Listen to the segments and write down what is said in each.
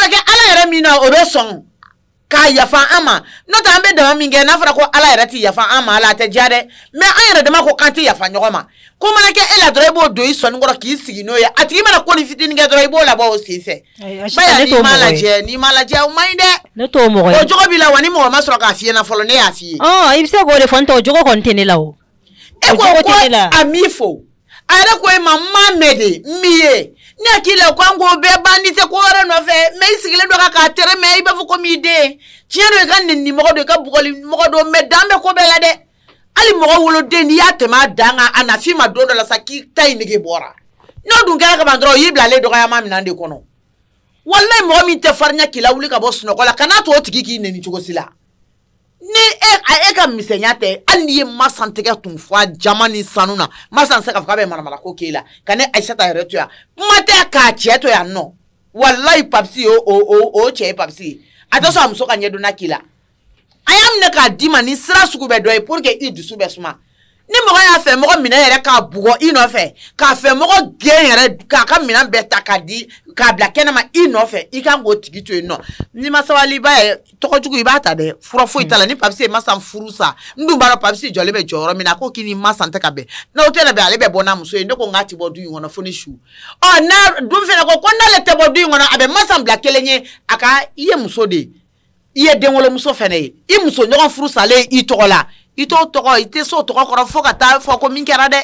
beke ala yɛrɛ min na o bɛ sɔn k'a yafa an ma n'o tɛ an bɛ dama min kɛ n'a fɔra ko ala yɛrɛ ti yafa an ma ala a tɛ diya dɛ mais an yɛrɛ dama ko k'an tɛ yafa ɲɔgɔn ma ko mana kɛ e la dɔrɔn i b'o don i sɔnni kɔrɔ k'i sigi n'o ye a tigi mana ko ni fitinin kɛ dɔrɔn i b'o labɔ o sen fɛ baya n'i ma lajɛ o man ɲi dɛ ne t'o mɔgɔ ye o jogo b'i la wa ni mɔgɔ ma sɔrɔ k'a f'i ɲɛna fɔlɔ ne y'a f'i ye i bɛ se k'o de fɔ n tɛ o jogo kɔni tɛ ne la o e ko a m'i fo a yɛrɛ ko e ma n m'a mɛn de n m'i ye ne hakili la ko an k'o bɛɛ ban ni tɛ ko wɛrɛ nɔfɛ mais i sigilen don k'a tɛrɛ mɛ i b'a fɔ komi i den tiɲɛ don i ka nenimɔgɔ don i ka bugɔlimɔgɔ don mais dan bɛ ko bɛɛ la dɛ hali mɔgɔ woloden n'i y'a tɛmɛ a dan kan a na f'i ma don dɔ la sa k'i ta in nege bɔra n'o dun kɛra kaban dɔrɔn o y'i bila ale dɔgɔyama minɛn de kɔnɔ walayi mɔgɔ min tɛ farinya k'i la wuli ka bɔ sunɔgɔ la kan'a to o tigi k'i neni cogo si la ni e ka misɛnya tɛ hali n'i ye masan tɛgɛ tun fɔ a jama ni sanu na masan se k'a fɔ k'a bɛ manamana ko k'e la ka ne Aisata yɛrɛ to yan kuma tɛ k'a cɛ to yan nɔ walayi papisi o cɛ ye papisi ye a tɛ sɔn a muso ka ɲɛdɔnna k'i la a y'a minɛ k'a d'i ma ni sira sugu bɛ dɔ ye pour que i dusu bɛ suma ni mɔgɔ y'a fɛ mɔgɔ minɛ yɛrɛ k'a bugɔ i nɔfɛ k'a fɛ mɔgɔ gɛn yɛrɛ k'a ka minɛn bɛɛ ta k'a di k'a bila kɛnɛma i nɔfɛ i kan k'o tigi to yen nɔ n'i ma sabali i b'a ye tɔgɔjugu i b'a ta dɛ fura foyi t'a la ni papisi ye masan furu sa n dun b'a dɔn papisi jɔlen bɛ jɔyɔrɔ min na ko k'i ni masan tɛ ka bɛn n'o tɛ na bɛn ale bɛ bɔ n'a muso ye ne ko n k'a ti bɔ du in kɔnɔ fo ni su n'a dun fɛnɛ ko n'ale tɛ bɔ du in kɔnɔ a bɛ masan bila kelen ye a ka i ye muso de ye i ye denwolomuso fɛnɛ ye i muso ɲɔgɔn furu salen i tɔgɔ la i t'o tɔgɔ i tɛ so tɔgɔ kɔrɔ fo ka taa fɔ ko min kɛra dɛ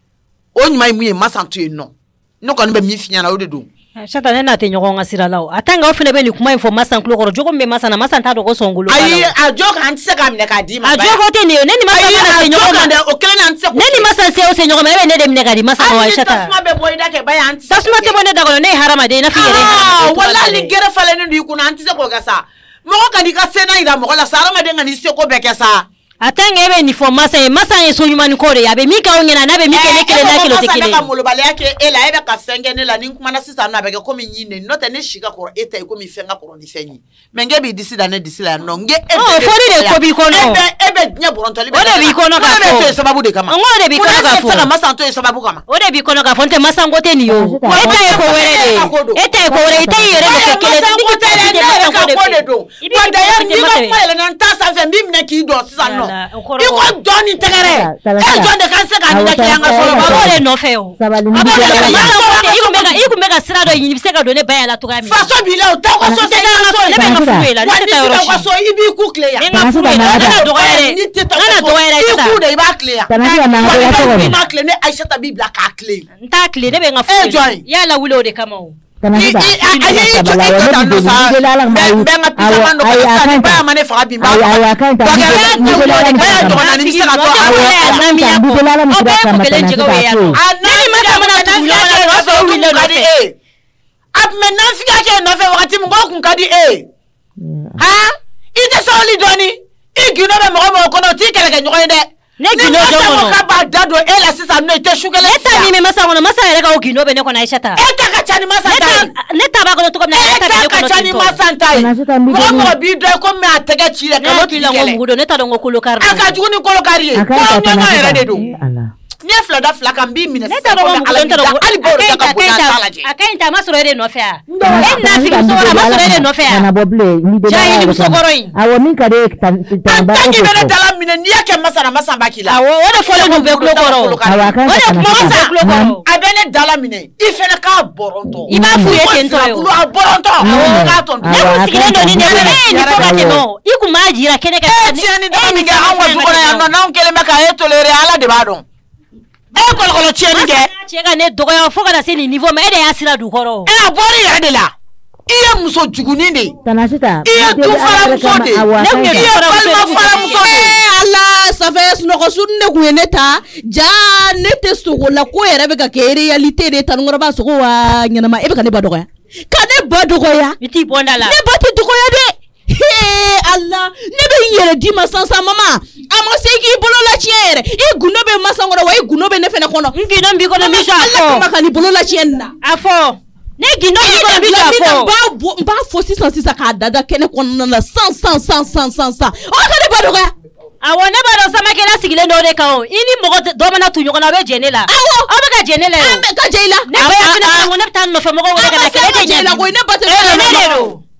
o ɲuman ye mun ye masan to yen nɔ ne kɔni bɛ min f'i ɲɛna o de don Aisata ne n'a tɛ ɲɔgɔn ka sira la o a tan n k'aw fana bɛ nin kuma in fɔ masan tulo kɔrɔ jogo min bɛ masan na masan t'a dɔn ko sɔn golo ayi a jɔ kan tɛ se k'a minɛ k'a d'i ma a jogo tɛ nin ye ne ni masan mana se ɲɔgɔn ma o kelen na n tɛ se ne ni masan se o se ɲɔgɔn ma e bɛ ne de minɛ k'a di masan ma Aisata tasuma bɛ bɔ i da kɛ ba ye an tɛ se tasuma tɛ bɔ ne da kɔnɔ ne ye hadamaden i n'a fɔ i yɛrɛ ye wala hali gɛrɛ falennen don i kunna an tɛ se k'o kɛ sa mɔgɔ ka n'i ka sena yira mɔgɔ la sa hadamaden ka n'i seko bɛɛ kɛ sa a tan n bɛ nin fɔ masan ye so ɲuman ko de ye a bɛ min kɛ aw ɲɛna n'a bɛ min kɛ ne kelen n'a kelen o tɛ kelen ye. Masa bɛ ka molobaliya kɛ e la e bɛ ka fɛn kɛ ne la ni n kumana sisan nɔ a bɛ kɛ komi n y'i nɛni n'o tɛ ne si ka kɔrɔ e ta ye komi fɛn ka kɔrɔ ni fɛn ye mais n k'e b'i disi da ne disi la yan nɔ n k'e fɔli de ko b'i kɔnɔ e bɛ diɲɛ bɔrɔntɔli o de b'i kɔnɔ k'a fɔ o de bɛ to sababu de kama o de b'i kɔnɔ k'a fɔ ko ne tɛ se ka masan to ye sababu kama o de b'i kɔnɔ k'a fɔ n tɛ masan ko tɛ nin ye o e ta ye ko wɛrɛ de ye e ta ye ko wɛrɛ i ta y'i yɛrɛ de kɛ kelen masan ko tɛ dɛ ne yɛrɛ ka ko de don wa d'ailleurs n'i ka kuma yɛlɛnna n ta sanfɛ n b'i minɛ k'i dɔn sisan nɔ i ko jɔn ni tɛgɛrɛ e jɔn de kan se k'a minɛ k'i an ka fɔlɔ a b'o de nɔfɛ o i kun bɛ ka sira dɔ ɲini i bɛ se ka don ne ba ya la cogoya min na faso b'i la o t'aw ka so tɛ an ka so ne bɛ n ka furu ye la ne tɛ taa yɔrɔ si i b'i ku tile yan n ka furu ye la ne ka dɔgɔya dɛ n'i tɛ taa n ka dɔgɔya dɛ i ku de i b'a tile yan i m'a tile ne Aisata b'i bila k'a tile n t'a tile ne bɛ n ka furu ye i y'a lawuli o de kama o ba ya mane faga bi ba ne gino jono ka ba dado e la sisan no te shugele e ta mi me masa wono masa yɛrɛ ka o gino bɛ ne kɔnɔ Aisata e ta ka ca ni masa ta ne ta ba kɔnɔ cogo min na e ta ka ca ni masa ta ye mɔgɔ b'i dɔn ko mɛ a tɛgɛ ci la ka k'i la ko mugu don ne ta dɔn ko kolokari a ka jugu ni kolokari ye ko ɲɔgɔn yɛrɛ de don ne fila da fila kan b'i minɛ ne ta dɔn ko mugu don hali b'o de ka bon n'a lajɛ a ka ɲi ta a ma sɔrɔ e de nɔfɛ a e na sigi muso kɔrɔ a ma sɔrɔ e de nɔfɛ a jahili muso kɔrɔ in awɔ min ka di tan ki bɛ ne dala minɛ n'i y'a kɛ masa b'a k'i la awɔ o de fɔlen don bɛɛ kulo kɔrɔ o de kuma masa kulo kɔrɔ a bɛ ne dala minɛ i fɛnɛ k'a bɔrɔntɔ i b'a f'u ye ten tɔ ye a bɔrɔntɔ k'a tɔn ne kun sigilen don ni ne ye nin fɔ ka tɛmɛ o i kun b'a jira kɛnɛ kan tiɲɛni dama min kɛ anw ka du kɔnɔ yan nɔ n'anw kɛlen bɛ k'a toléré Ala de b'a dɔn e kɔlɔkɔlɔ tiɲɛni kɛ cɛ ka ne dɔgɔya fo ka na se nin niveau ma e de y'a sira du kɔrɔ a bɔr'i yɛrɛ de la i ye muso jugunin de Tanasita i ye du faramuso de ne kun ye balima faramuso de Ala safɛ sunɔgɔ su ne kun ye ne ta ja ne tɛ sogo la ko yɛrɛ bɛ ka kɛ réalité de tanunkɔrɔ b'a sogo wa ɲɛnama e bɛ ka ne ba dɔgɔya ka ne ba dɔgɔya i t'i bɔ n da la ne ba tɛ dɔgɔya dɛ Ala ne bɛ n yɛrɛ di ma sansan mama a ma se k'i bolo la tiɲɛ yɛrɛ i gundo bɛ masan kɔrɔ wa i gundo bɛ ne fɛnɛ kɔnɔ n gindo b'i kɔnɔ n b'i sɔn a fɔ Ala kama ka nin bolo la tiɲɛ nin na a fɔ ne gindo b'i kɔnɔ n b'i sɔn a fɔ n b'a fɔ sisan k'a dada kɛnɛ kɔnɔna la san o ka ne ba dɔgɔya awɔ ne b'a dɔn Samakɛla sigilen dɔ de kan o i ni mɔgɔ dɔ mana tu ɲɔgɔn na aw bɛ jɛ ne la awɔ aw bɛ ka jɛ ne la an bɛ ka jɛ i la ne ba fana ko ne bɛ taa nɔfɛ mɔgɔ wɛrɛ ka na kɛlɛ tɛ jɛ la ko ne ba tɛ ne de don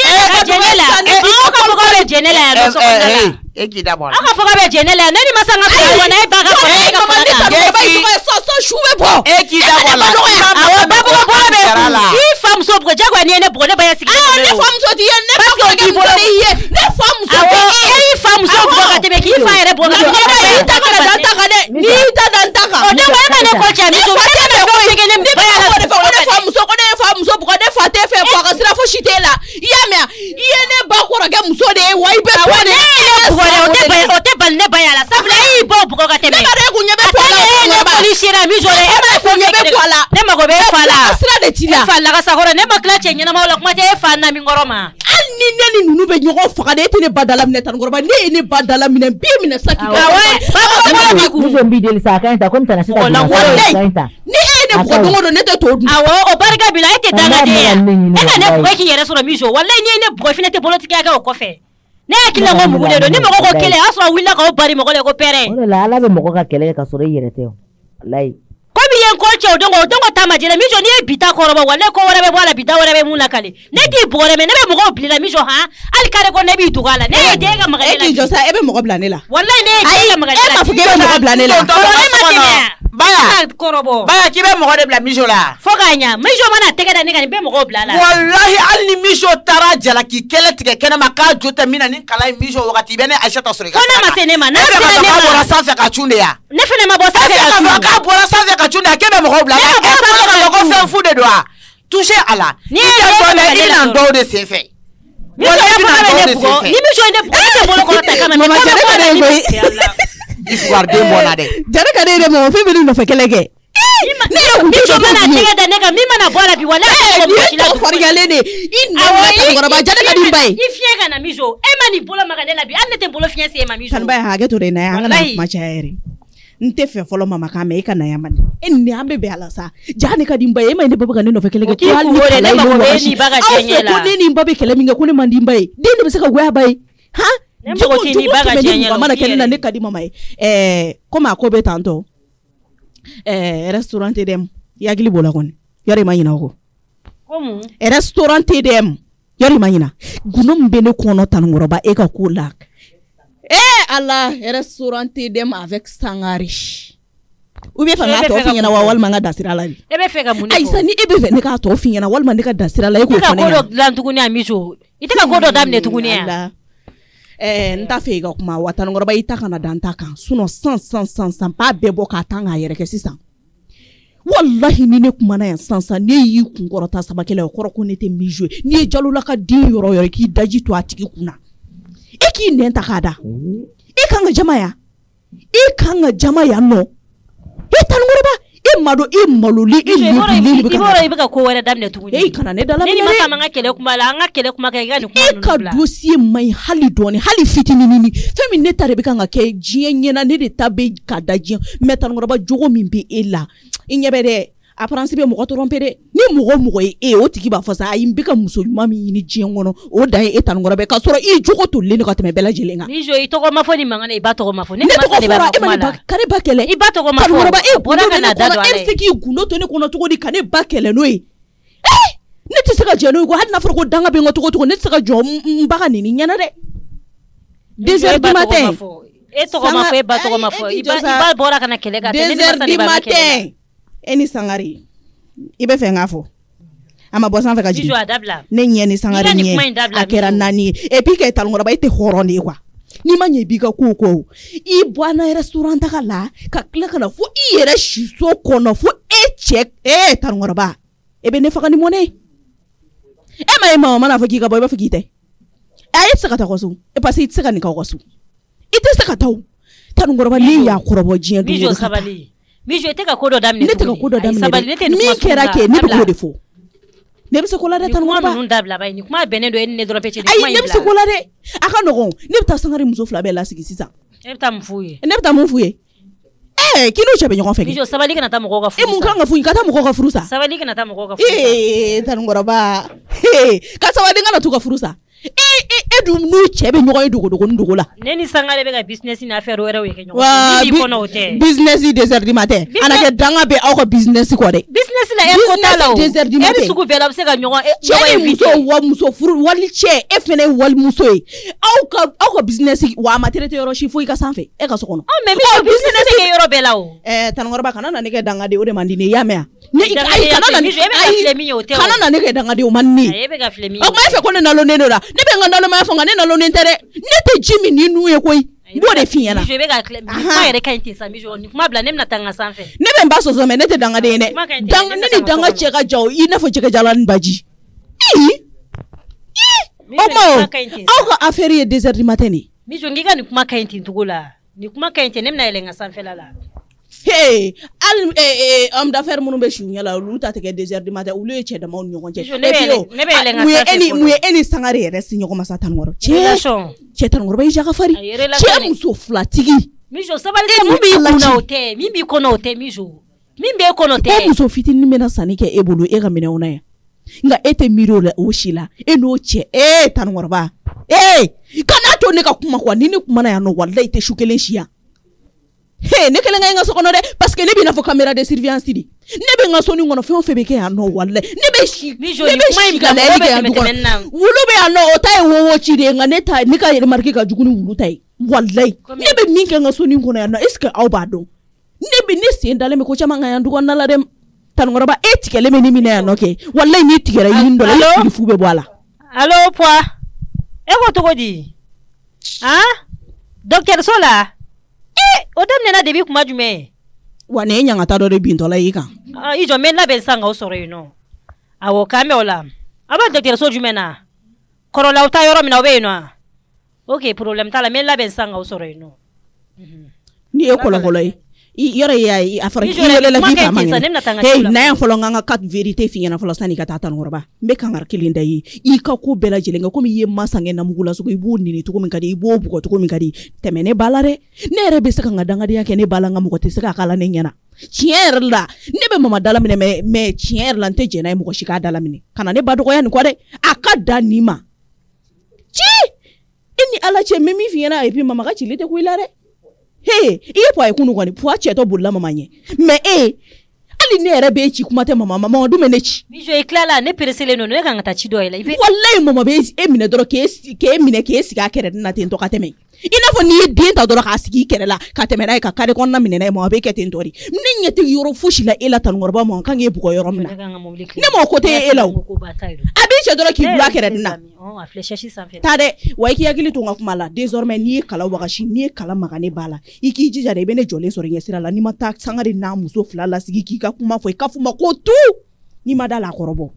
ne akila ngo mugude do ni mo ko kele aso willa ko bari mo ko pere la ala be mo ko ka kele ka sore yerete wallahi ko bi yen ko che dongo tama jira mijo ni bita ko roba wala ko wala be wala bita wala be mula kale ne ti bore me ne be mo ko blila mijo ha al kare ko ne bi tugala ne de ga magala e ki josa e be mo ko blanela wallahi ne de ga magala e ma fuge be mo ko blanela baya korobo baya kibe mo de bla mijo la foganya mijo mana tege da ne ga be mo ko blala wallahi al ni mijo tara jala ki kele tige kena maka jota mina ni kala mijo wakati bene Aisha ta sore ka kona masene ma na ne ma bora safa ka chunde ya ne fene ma bo safa ka bora safa ka chunde kebe mo ko blala e fa ko fa fu de doa toucher ala ni ya ndo de sefe ni mijo inde ko bolo ko ta kama mama Ifwar de mona de. Jara ka de mo fe bi no fe kelege. Ne mijo mana tege da nega mi mana bola bi wala ko ko forigale ne. In no ta ko ba jara ka di bay. Ifiega na mijo e mani bola maganela bi an te bolo fiance e ma mijo. Kan bay ha ge to re na ya na ma chaere. Nte fe folo mama ka me ka na ya mani. En ni ambe be ala sa. Jani ka di bay e ma ni baba ka no fe kelege. Ko wole ne ma ko be ni baga jenyela. Ko ne ni mbabe kele minga ko ne mandi bay. Di ne be se ka gwa bay. Ha? Mana kelina ne kadi mama koma ko be tanto restaurant dem yagili bola kon yare manyina ko komu restaurant dem yare manyina gunum be ne kono tan ngoroba e ka kula Allah restaurant dem avec sangari ou bien fa na to finyana wal manga dasira la e be fega muniko ay sani e be ne ka to finyana wal man ne ka dasira la e ko ko do lan tuguni amijo ite ka godo damne tuguni ya nta fega kuma watan ngoroba ita kana danta kan suno san pa bebo ka tanga yere ke sisan wallahi ni ne kuma na yan san ne yi kungorota sabakela ko ko ne te mijo ni jalula ka di yoro ki daji to atiki kuna e ki ne nta kada e kan jama ya no e tan ngoroba e mado e maluli e libili ibora ibaka ko wala damne tuguni e kana ne dala ni masa manga kele kuma la nga kele kuma ka gani kuma e ka dossier mai hali doni hali fitini nini femi ne tare bika nga ke jienya ne de tabe ka daji metan ngoroba jogo min be ela inyebe de a principe mo ko tromper de ni mo e o tiki ba fasa ayi bika muso mami ni jiengono o dai e tan ngoroba ka soro i jogo to le ne ka teme bela jelenga ni jo i to ko mafoni mangana i ba to ko mafoni ne masa de ba kuma la kare ba kele i ba to ko mafoni ngoroba e bona kana dado ale e seki gundo to ne kono to ko di kane ba kele no e ne ti saka jeno ko had na furo ko danga be ngoto ko ne saka jo mbaka nini nyana de 2h du matin e to ko mafo e ba to ko mafo i ba bora kana kele ka ne masa de ba kele eni sangari ibe fe ngafo ama bosan fe ka ji ne nyeni sangari nye akera nani e puis que tal ngora ba ite horoni kwa ni manye biga ko i bwana restaurant ka la ka kla kana fu i yere shiso kono fu e check tal ngora ba e be ne fa ka ni mone e ma mana fa ki ka boy ba fa ki te ai tsaka ta kosu e pasi tsaka ni ka kosu ite tsaka taw tal ngora ba ni ya korobo jiya du mijo sabali mijo teka kodo damne ne teka kodo damne sabali ne mi kera ke ne ko defo ne bi se kola de tan mo ba nun dabla bay ni kuma benendo en ne dro pece de ay ne bi se kola de aka no ne bi ta sangare muso fla be la sigi sisa ne bi ta mfuye kino chebe nyoko feke mijo sabali kana ta mo ko ka fusa mun kan ga fuyi ka ta mo ko ka furusa sabali kana ta mo ko ka fusa tan ngora ba ka sabali ngana tu ka furusa dum no chebe nyoy dugo la neni sangare be ga business ni affaire wera we ke nyoy ni ko no te business desert du matin ana ke danga be aw ko business ko de business la e ko tala o e sugu be la se ga nyoy muso furu wali che e fene wali muso e aw ko business wa materete yoro shifo ka sanfe e ka sokono mais mi business ke yoro be la o tan ngorba kana na ne ke danga de o de mandine yamea ne ai kana na ne ke danga de o manni e be ga flemi o ma fe ko ne na lo ne no la ne be ngandalo ma fanga ne na lo ne ntere ne te jimi ni nu e koi bo de finyana je be ga ma yere kan tin sa mi jo ni kuma bla nem na tanga sanfe ne be mba so so me ne te danga de ne danga ne ni danga che ga jaw ina fo che ga jalan baji o ka affaire desert du matin ni mi jo ngiga ni kuma kan tin tugula ni kuma kan tin nem na elenga sanfe la hey homme d'affaires munu be shunya la lu ta te ke desert du matin ulu e che da mon nyogon che ne be elenga sanfe mu eni sangare yere si nyoko masa tan ngoro che tan ngoro ba ija ka fari che muso flatigi mi jo sabali se mu bi kuna hote mi bi kono hote mi jo mi be kono hote ko muso fitini mena sani ke ebulu e ga mena una ya nga ete miro la oshila no che tan ngoro ba kana to ne ka kuma kwa nini kuma na ya no wallahi te shukelen shia ne kelen nga sokono de parce que ne bi na fo caméra de surveillance di ne be nga soni ngono fe be ke ya no wallahi ne be shi mi jo ni kuma imga mo be temenna wulu be ya no otai wo chi de nga ne ta ni ka remarque ka juguni wulu tai wallahi ne be min ke nga soni ngono ya no est ce que aw ba do ne be ne se ndale me ko chama nga ya ndugo na la dem tan ngoroba etikele me ni mina ya no ke wallahi ni tigera yindo la ni fube bwala allo poi e ko to godi docteur Sola odam nena debi kuma jume wane nyanga ta do binto la yika ijo men la ben sanga osoro yino awo kame ola aba docteur so jume na korola uta yoro mina obe yino okay problem tala men la ben sanga osoro yino ni e kola kola yore ya afara yole la bifa mangene hey na yan folo nganga kat vérité fi yana folo sani ka tatan ngorba be kangar kilinda yi I ka ko bela jelenga ko mi ye masange na mugula so ko ibu nini to ko min kadi ibu bu ko to ko min kadi temene balare ne rebe se kanga danga dia ke ne balanga mu ko te se ka kala ne nyana chier la ne be mama dala mine me chier la nte jena mu ko shika dala mine kana ne badu ko yan ko de akada nima chi ini ala che memi fi yana epi mama ka chilite ku ilare hey iye po ekunu kwani po ache to bulla mama nye me ali ne ere be chi kuma te mama du menechi bijo eklala ne peresele no ne kanga ta chido ila ibe wallahi mama be emine doro ke emine ke siga kere na te to kateme ina fo ni din ta doro ka sigi kere la kateme na ka kare kon na mine na mama be ke te ntori ni nyete yoro fushi la ela tan ngorba mo kan e buko yoro mna ne mo ko te ela abi che doro ki bula kere na a flecheshi sanfe tade wa iki yakili to ngakuma la désormais ni kala wagashi ni kala magane bala iki jija de bene jole so rengesira la ni mata sangare na muso flala sigi ki ka kuma fo ka fuma ko tu ni madala korobo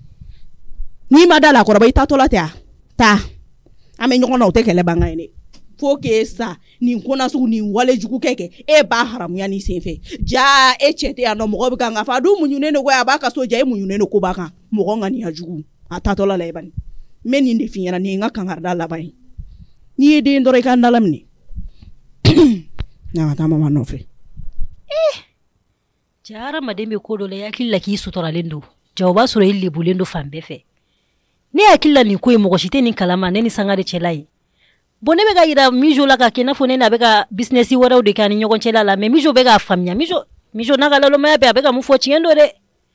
ita to la ta ame nyoko na otekele banga ene fo ke sa ni kona su ni wale juku keke e ba haram ya ni senfe ja e chete ya no mo ga fa du munyune no ya ba ka so ja e munyune no ko ba kan mo ngani ya juku ata to la lebani meni ndi finyana ni nga kangarda la bay ni de ndore kan dalam ni na ta mama no fe jara madembe ko dole ya killa ki sutora lendo jawaba sura illi bulendo fambe fe ne ya killa ni ko mo goshite ni kalama ne ni sangare chelai bone be ga ira mijo la ka kena fone na be ga business wora de kan nyogon chela la me mijo be ga famnya mijo na ga lalo ma be ga mu fo chiendo de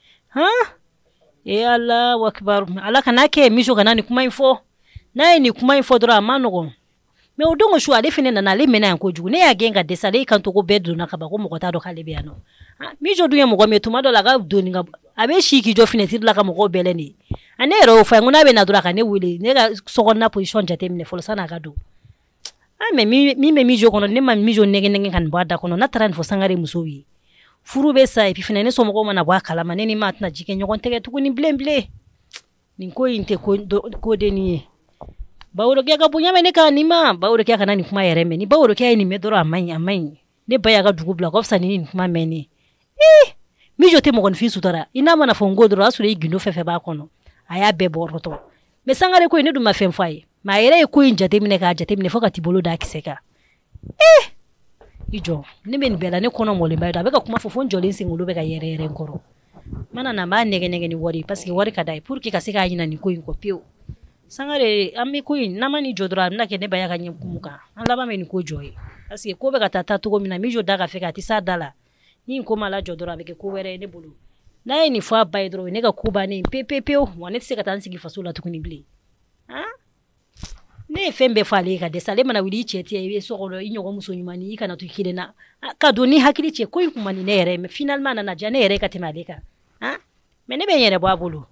Allah wakbar ala kana ke mijo kana ni kuma info na ni kuma info dora manogo me odongo shu ade fene na le mena yanko jugu ne ya genga desale kan to ko bedru na kaba ko mo kota do kale be ano mijo duye mo go me tuma do la ga do ni ga abe shiki jo fene tir la ka mo go bele ni ane ro fa nguna be na dora ka ne wule ne ga sokon na position jate mine folo sana ga do me mijo kono ne ma mijo nege kan bada kono na taran fo sangare musowi furu be sa epi fina ne somo ko mana bwa kala maneni matna jike nyogon tege tukuni blemble ninko inte ko deni bawro kya gabunya mene ka nima bawro kya kana ni kuma yereme ni bawro kya ni medoro amai ne baya ga dugu black ofsa ni kuma meni mijo te mo kon fi sutara ina mana fongo doro asure igino fefe ba kono aya be boroto me sangare ko ni duma femfai ma yere ko injate mine ka jate mine fokati bolo da kiseka ijo ni ben bela ne kono mo limba da be ka kuma fofon jolin singulu be ka yere nkoro mana na ma nege ni wori parce que wori ka dai pour que ka seka yina ni ko inko pio Sangare ami ko in namani jodra na ke ne baya ka nyekumuka an laba me ni ko joy parce que ko be ka tata to mina mi joda ka fe ka ti sa dala ni ko mala jodra be ke ko were ne bulu na ni fa bay dro ne ka ko ba ni pepepe woni se ka tan sigi fasula to kuni bli ha ne fembe fale ka desale mana wili cheti e so ko inyo ko muso nyumani kana to kile na ka do ni hakili che ko kumani ne yere me finalement na jane yere ka timaleka ha me ne be yere bo abulu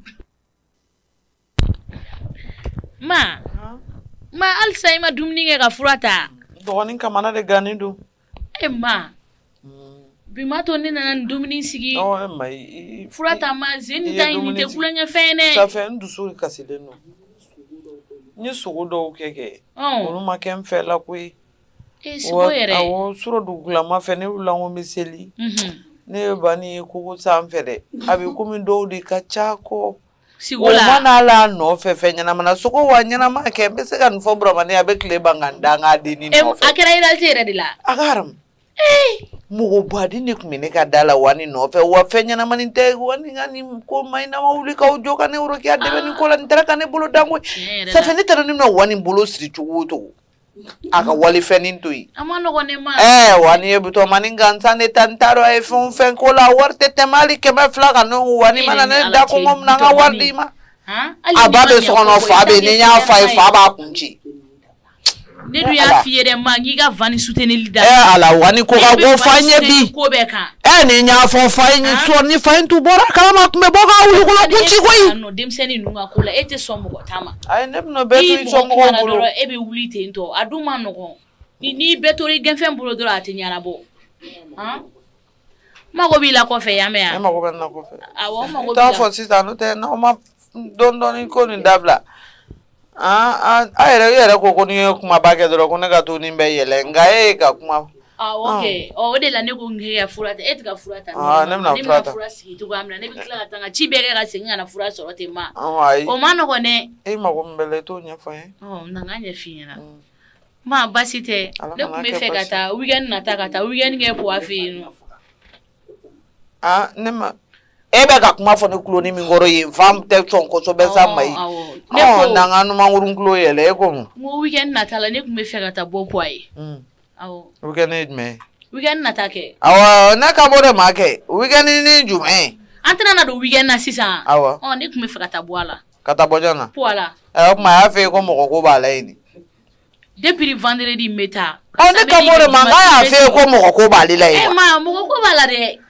ma alsa ima dumni nga furata doni kamana de ganidu ma bima to ni na dumni sigi furata ma zeni ta ni te kulanya fene ça fait ndusu kasileno ni sugudo keke onu makem fela kui sugo yere awo suro dugula ma fene ulango miseli ne bani kugu samfede abi kumi do di kachako sigula mana la no fefe nyana mana soko wanyana ma ke be se kan fo bro mane abe kle banganda nga dini no akera ira tere dila agaram mugo badi ne kumene ka dala wani no fe wa fe nyana mani te wani ngani ko mai na mauli ka ujoka ne uro ki adebe ni kola ntara kane bolo dango sa fe ne tara ni no wani bolo siri chuguto aka wali fenin tui amano ko ne ma wani ebuto mani gansa ne tantaro e fon fen kola warte temali ke me flaga no wani mana ne da ko mom na nga wardi ma ababe sono fabe ni nya fa ba kunchi ne du ya fiere ma ngi ga vani soutenir da ala wani ko ga go fanye bi ko be ka ni nya fo fanye so ni fa intu bora kala ma kumbe boga ulu ko kunchi koi no dem seni nunga kula ete somo ko tama ay ne no beto somo ko bulu ebe wulite into aduma no ko ni betori genfen bulu dora atinyana bo mago bila ko fe ya me ya mago ben na ko fe awo mago ta fo sita no te no ma don ko ni dabla ayere ko ni kuma bage doro ko ne ga to ni be yele ngae ka kuma okay de la ne ko nge ya furata etka furata ne na furata si to gamla ne bikla tanga chibere ga singa na furata so te ma o mano ko ne mago mbele to nya fa nanganya fina ma basite ne ko me fe kata weekend na takata weekend nge po afi no ne ma ebe ka kuma fo ne kulo ni mingoro yi fam te chonko so be sa mai na nganu mangurun kulo yele ko mo weekend na tala ne kuma fe kata bo poai weekend na take na ka bore make weekend ni jume antena na do weekend na sisa ne kuma fe kata boala kata bojana poala ma ya fe ko mo ko bala ini depuis vendredi meta ne ka bore manga ya fe ko mo ko bala ile ma mo ko bala de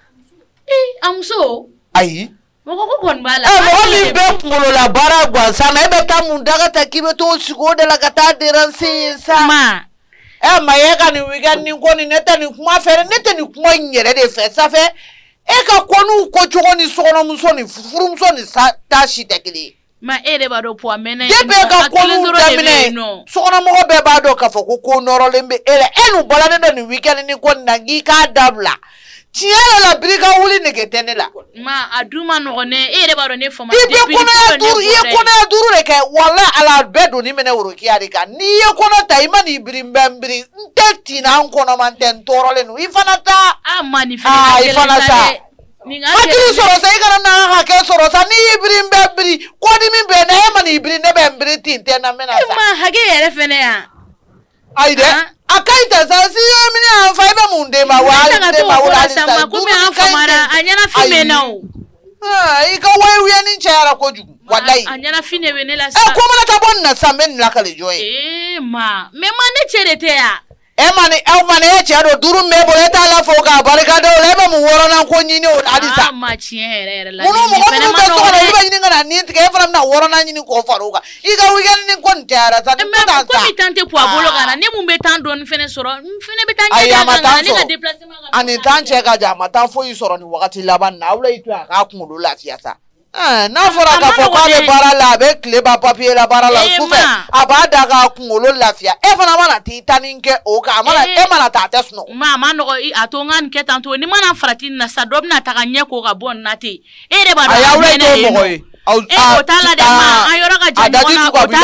amso ayi moko ko kon bala mi be ngolo la bara gwa sana ebe ta mundaga takibe to sigo de la kata deranse sa ma ma yega ni weekend ni ko ni neta ni kuma fere neta ni kuma nyere de fe sa fe ka konu ko chogo ni sono muso ni furu muso ni sa tashi tekili ma ere ba do po amena be ka konu damine sono mo be ba do ka fo ko noro lembe enu bala de ni weekend ni ko nangi ka dabla tiela la briga wuli ne ketene la ma aduma no ne ere baro ne foma depuis kono ya duru le ke wala ala bedo ni mene woro kiari ka ni ye kono ta imani brimbembri nteti na nkono manten torole no ifanata manifeste ifanata Matiri soro sa ikana na hake soro sa ni brimbembri ko di min be na imani bri ne bembri tinte na mena sa ma hage yere fene ya aide akaita sa si mini anfa be munde ma wa de ma wala sa kuma anfa mara anyana fime na o ika wewe ni nchara ko jugu wallahi anyana fine we ne la sa ko mana ta bonna sa men la kale joy ma me ne cherete ya mane ya chado duru me bo eta la foka barka do lebe mu woro nan ko nyini o adisa ma chiere la ni fene ma no ba nyini ngana ni ke fram na woro nan nyini ko faruka ika weekend ni ko ntara sa ni ta ko mi tante po abolo kana ne mu betan do fene soro fene betan ya kana ni ga déplacement ani tanche ka jama ta fo yi soro ni wakati laban na wula itu aka kunulu lafiya sa na fora ka fo ka be bara la be kleba papier la bara la sufe abada ka kunulu lafiya fana mana ti taninke o ka mana mana ta tesno ma no atongan ke tanto ni mana frati na sadob na ta ganye ko ga bon nati ere ba do ne o tala de ma ayora ka jani ona o tala de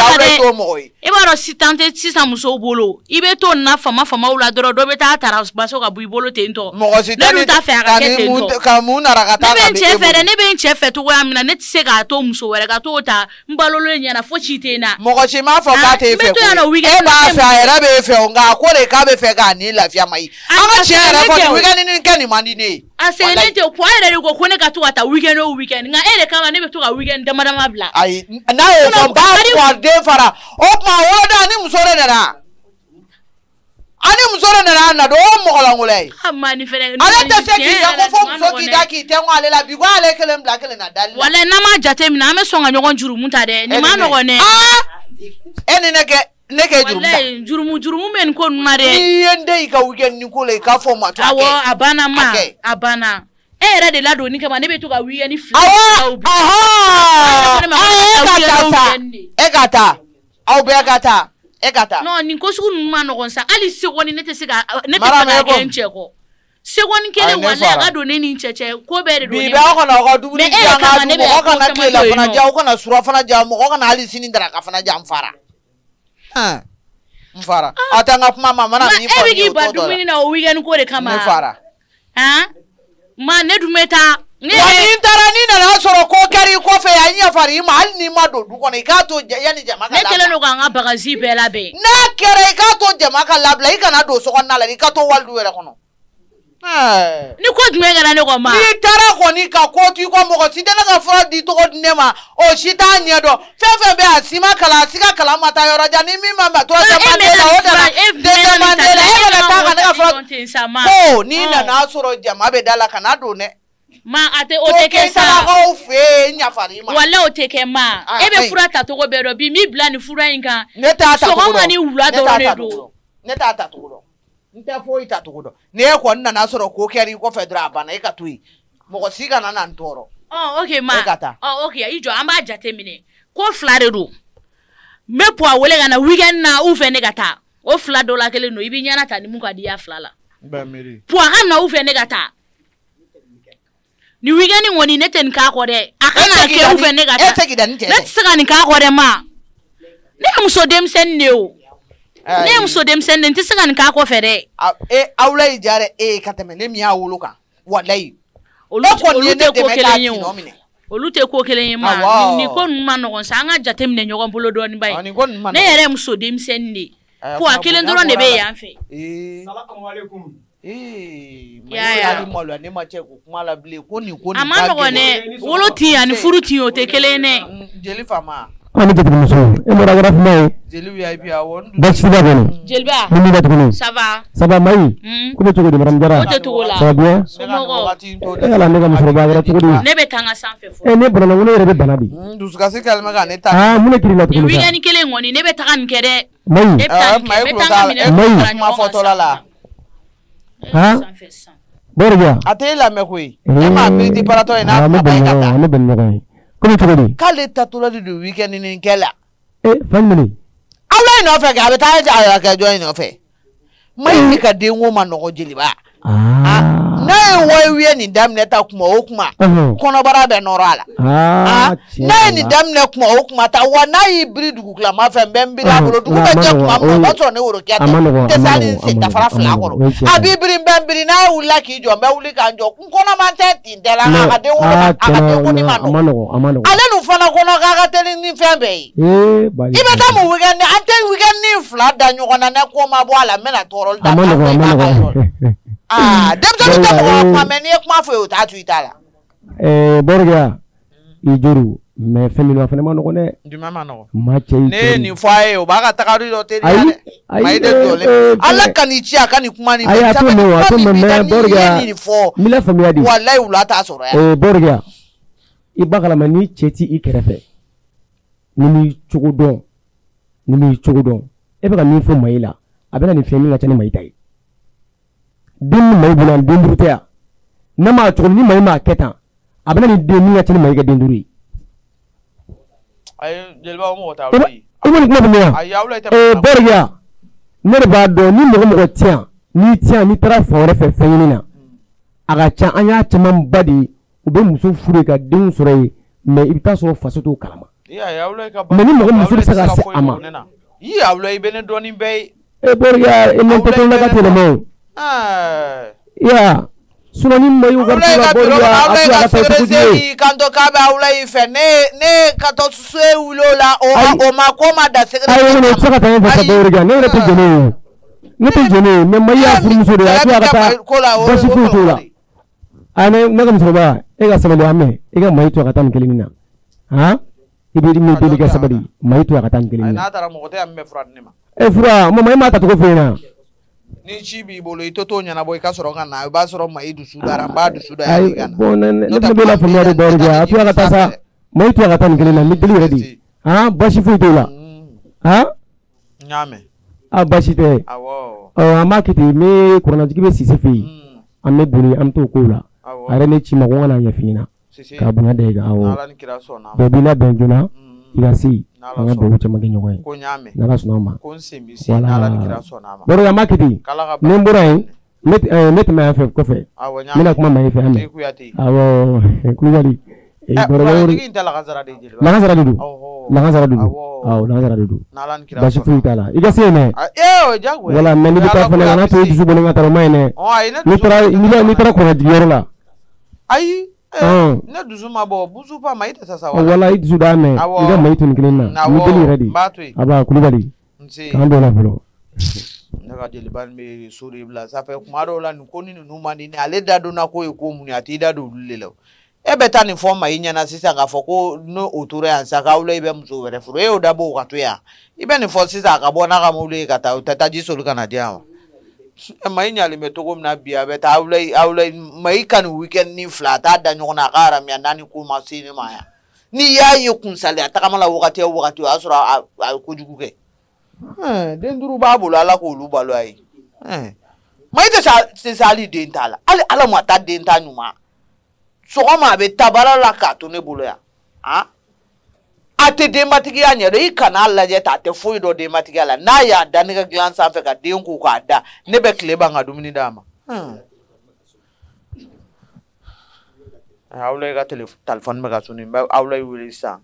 o mɔgɔ ye e b'a dɔn sisan musow bolo i bɛ to na famaw la dɔrɔn dɔ bɛ taa tarabaso ka bɔ i bolo ten tɔ mɔgɔ si tɛ ne t'a fɛ a ka kɛ ten tɔ ka mun nara ka taa ne bɛ n cɛ fɛ cogoya min na ne tɛ se k'a to muso wɛrɛ ka t'o ta n balolen ɲɛna fo ci tɛ n na mɔgɔ si m'a fɔ k'a t'e fɛ koyi e b'a fɛ a yɛrɛ b'e fɛ o nka a ko de k'a bɛ fɛ k'a ni lafiya ma ye an ka tiɲɛ yɛrɛ fɔ weekend kɛ nin man di ne ye a sɛgɛnnen tɛ ko a yɛrɛ de ko ne ka to ka taa weekend o weekend nka e de kama ne bɛ to ka weekend dama bila ayi n'a y'o fɔ b'a fɔ den fara o tuma woloda ani muso de nana ani muso de nana na don o mɔgɔ lankolon ye ale tɛ se k'i da ko fo muso k'i da k'i tɛ n ko ale la bi ko ale kelen bila kelen na dali la walayi n'an m'a jate minɛ an bɛ sɔn ka ɲɔgɔn jurumu ta dɛ nin ma nɔgɔn dɛ e ni ne kɛ jurumu ta jurumu bɛ nin ko ninnu na dɛ n'i ye n den i ka weekend ni ko la i k'a fɔ ma to a kɛ awɔ a banna ma a banna e yɛrɛ de ladon ni kama ne bɛ to ka weekend fila awɔ e ka taa aw bɛɛ ka taa e ka taa non nin ko sugu ninnu ma nɔgɔn sa hali seconde ne tɛ se ka kɛ n cɛ kɔ seconde kelen walayi a ka don ne ni n cɛ ko bɛɛ de don ne bi b'a kɔnɔ aw ka dumuni diyan ka dun mɔgɔ kana tilela fana diyan aw kana sura fana diyan mɔgɔ kana hali sini daraka fana diyan n fara n fara aw tɛ n ka kuma ma mana min fɔ e bɛ k'i ba dumuni na o weekend ko de kama ne fara ma ne dun bɛ taa wa ni taara ni nana sɔrɔ ko kɛra i kɔfɛ yan ɲɛ fari i ma hali ni ma don du kɔnɔ i k'a to yanni jama ka labila ne kɛlen don k'an ka bagaji bɛɛ labɛn n'a kɛra i k'a to jama ka labila i kana don sokɔnɔna la i ka to walidu yɛrɛ kɔnɔ ni ko jumɛn kɛra ne kɔ ma n'i taara kɔni ka ko to i kɔ mɔgɔ si tɛ ne ka fura di tɔgɔ di ne ma o si t'a ɲɛ dɔn fɛn fɛn bɛ a si ma kalan a si ka kalan ma taa yɔrɔ jan ni min ma mɛ troisième année la o tɛna deuxième année la e yɛrɛ t'a ka ne ka fura ko n'i nana sɔrɔ jama bɛ da la kana don dɛ ma a tɛ o tɛ kɛ sa salakaw fɛ yen ɲafari ma wala o tɛ kɛ ma e bɛ fura ta cogo bɛɛ dɔn bi min bila nin fura in kan ne t'a ta cogo dɔn sɔgɔma ni wula dɔrɔn de don ne t'a ta cogo dɔn n tɛ foyi ta cogo dɔn ni e kɔni nana sɔrɔ ko kɛra i kɔfɛ dɔrɔn a banna e ka to yen mɔgɔ si kana na n tɔɔrɔ ok ma e ka taa ok i jɔ an b'a jate minɛ ko fila de don n bɛ puwa wele ka na weekend na u fɛ ne ka taa o fila dɔ la kelen don i bɛ ɲɛna ta ni mun ka di ya fila la puwa ka na u fɛ ne ka taa ni weekend kɔni ne tɛ nin k'a kɔ dɛ a kana kɛ u fɛ ne ka taa ne tɛ se ka nin k'a kɔ dɛ ma ne ye muso denmisɛnnin de o ne ye muso denmisɛnnin de n tɛ se ka nin k'a kɔfɛ dɛ aw la y'i diya dɛ e ka tɛmɛ ne min y'a wolo kan walayi olu tɛ ko kelen ye o olu tɛ ko kelen ye ma nin ko ninnu ma nɔgɔn sa an ka jate minɛ ɲɔgɔn bolo dɔɔnin ba ye ne yɛrɛ ye muso denmisɛnnin de ye ko a kelen dɔrɔn de bɛ yan fɛ ne ma cɛ ko kuma la bilen ko nin ko nin a ma nɔgɔn dɛ wolo tin ani furu tin o tɛ kelen ye dɛ jeli faama ani jatigimuso e mɔra kɛra kuma ye jeli VIP awɔ basi t'i la kɔni jeliba mun bɛ tuguni ça va Mayi ko bɛ cogo di madame Jara o tɛ cogo la ça va bien e ala ne ka musokɔrɔba a kɛra cogo di ne bɛ taa n ka sanfɛ fɔlɔ ne bana ŋo ne yɛrɛ bɛ bana di dusukasi kɛlɛmɛ ka ne ta mun de kiri la tuguni nin weekend kelen kɔni ne bɛ taga nin kɛ dɛ Mayi ne bɛ taa nin kɛ n bɛ taa n ka minɛn Mayi kuma fɔtɔla la Borja a tɛ e lamɛn koyi e m'a miiri baratɔ ye n'a kuma bɛ ka taa ne bɛ ɲɔgɔn ye ko bɛ cogo di k'ale tatɔla de don weekend nin kɛ la fan minɛ ala in nɔfɛ kɛ a bɛ taa a kɛ jɔn in nɔfɛ Mayi ni ka denko ma nɔgɔ jeliba n'a ye wayiye nin daminɛ ta kuma o kuma kɔnɔbara bɛ nɔrɔ a la n'a ye nin daminɛ kuma o kuma ta wa n'a y'i biri dugutilama fɛ n bɛ n biri a bolo dugu bɛ jɛ kuma min na o b'a sɔrɔ ne worokiya tɛ tɛ hali sen dafara fila kɔrɔ a b'i biri n bɛ n biri n'a ye wulila k'i jɔ n bɛ wuli k'an jɔ n kɔnɔman tɛ ten tɛ la a ka denko ni ma nɔgɔ ale n'u fana kɔnɔ k'a ka teli ni fɛn bɛɛ ye i bɛ taa mun weekend an tɛ weekend fila da ɲɔgɔn na ne ko ma bɔ a la n bɛna tɔɔrɔli da denmisɛnnin tɛ mɔgɔ kuma mɛ n'i ye kuma fɔ ye o t'a to i t'a la Borja i juru mais fɛn min fana ma nɔgɔn dɛ jumɛn ma nɔgɔn ma cɛ ne ye nin fɔ a ye o b'a ka tagali dɔ teliya dɛ Mayi de jɔlen ala ka nin ci a ka nin kuma nin a to mɛ Borja nin fɔ n bɛ faamuya di walayi wula t'a sɔrɔ yan Borja i ba kalama ni cɛ ti i kɛrɛfɛ ni m'i cogo dɔn e bɛ ka min fɔ Mayi la a bɛ na nin fɛn min ka ca ni Mayi ta ye den ni Mayi bolo den duuru tɛ yan n'a ma cogo ni Mayi m'a kɛ tan a bɛ na nin den min ka ca ni Mayi ka den duuru ye ayi jeliba o mɔgɔ t'a wuli i kɔni kuma faamuya Borja ne de b'a dɔn ni mɔgɔ tɛ yan n'i taara fan wɛrɛ fɛ fɛn ɲini na a ka ca an y'a caman ba de u bɛ muso furu ka denw sɔrɔ yen mais i bɛ taa sɔrɔ faso t'o kalama mais ni mɔgɔ muso bɛ se ka se a ma e bɔra e n'o tɛ la ka tɛmɛ ya sinon ni mɔgɔ y'u ka kanto k'a bɛ awulayi fɛ ne ka to so wuli o la o ma ko ma da sɛgɛrɛ ayi ne tɛ se ka taa ɲɛfɛ Baworiga ne yɛrɛ tɛ jɛnɛ ye ne tɛ jɛnɛ ye mais Mayi y'a furumuso de ye a tila ka taa basi foyi t'o la a ne ka musokɔrɔba e ka sabali an mɛn e ka Mayi to a ka taa nin kelen na han i bɛ min deli ka sabali Mayi to a ka taa nin kelen na n'a taara mɔgɔ tɛ yan min bɛ fura di ne ma fura Mayi m'a ta cogo fɛ yen na ni ci b'i bolo i to t'o ɲɛnabɔ i ka sɔrɔ ka na i b'a sɔrɔ Mayi dusu dara n b'a dusu da yan ka na bon ne fana bɛ la faamuya de Baworiga a to a ka taa sa Mayi to a ka taa nin kelen na ni deli yɛrɛ de han basi foyi t'o la han n y'a mɛn a basi tɛ an b'a kɛ ten n bɛ kurannaji bɛ Sise fɛ yen an bɛ boli an bɛ t'o kow la a yɛrɛ ne ci ma ko n kana ɲɛf'i ɲɛna k'a bonya da i kan awɔ bɛɛ b'i labɛn joona i ka se an ka dugawu caman kɛ ɲɔgɔn ye n'Ala sɔnna ma voilà Baworiga an b'a kɛ ten ni n bɔra yen ne tɛmɛ yan fɛ kɔfɛ n bɛna kuma Mayi fɛ an mɛn awɔ Kulubali Lankasara de don Lankasara de don awɔ Lankasara de don basi foyi t'a la i ka se yen dɛ voilà mais n'i bɛ taa fana kana to i dusu bolo n ka taa o ma ɲi dɛ n'i taara kɔnɔjigiyɔrɔ la ayi ne dusu ma bɔ busu pa Mayi tɛ sa wala i dusu d'a mɛn i ka Mayi to nin kelen na ni deli yɛrɛ de aba Kulubali k'an dɔ la fɔlɔ ne ka jeliba bɛ so de bila sanfɛ kuma dɔw la nin ko ni ninnu man di ne ale da donna ko ye ko mun ye a t'i da don olu de la e bɛ taa nin fɔ Mayi ɲɛna sisan k'a fɔ ko n'o o tora yan sa k'awulayi bɛ muso wɛrɛ furu e y'o dabɔ o ka to yan i bɛ nin fɔ sisan a ka bɔ n'a ka mobili ye ka taa o tɛ taa ji soli ka na di yan wa Mayi ɲalen bɛ cogo min na bi a bɛ taa awulayi Mayi ka nin weekend ni fila a t'a da ɲɔgɔn na a ka haramiya n'a ni ko ma se ne ma yan n'i y'a ye kunsali a tagama la wagati o wagati o y'a sɔrɔ a ye kojugu kɛ den duuru b'a bolo Ala k'olu balo a ye Mayi tɛ se hali den t'a la hali Ala ma taa den ta ɲuman sɔgɔma a bɛ tabara la k'a to ne bolo yan a tɛ denbatigiya ɲɛ dɔn i kan'a lajɛ ta a tɛ foyi dɔn denbatigiya la n'a y'a da nɛgɛ dilan sanfɛ ka den ko k'a da ne bɛ tile ban ka dumuni d'a ma Awulayi ka telefɔni bɛ ka soni n bɛ Awulayi wele sisan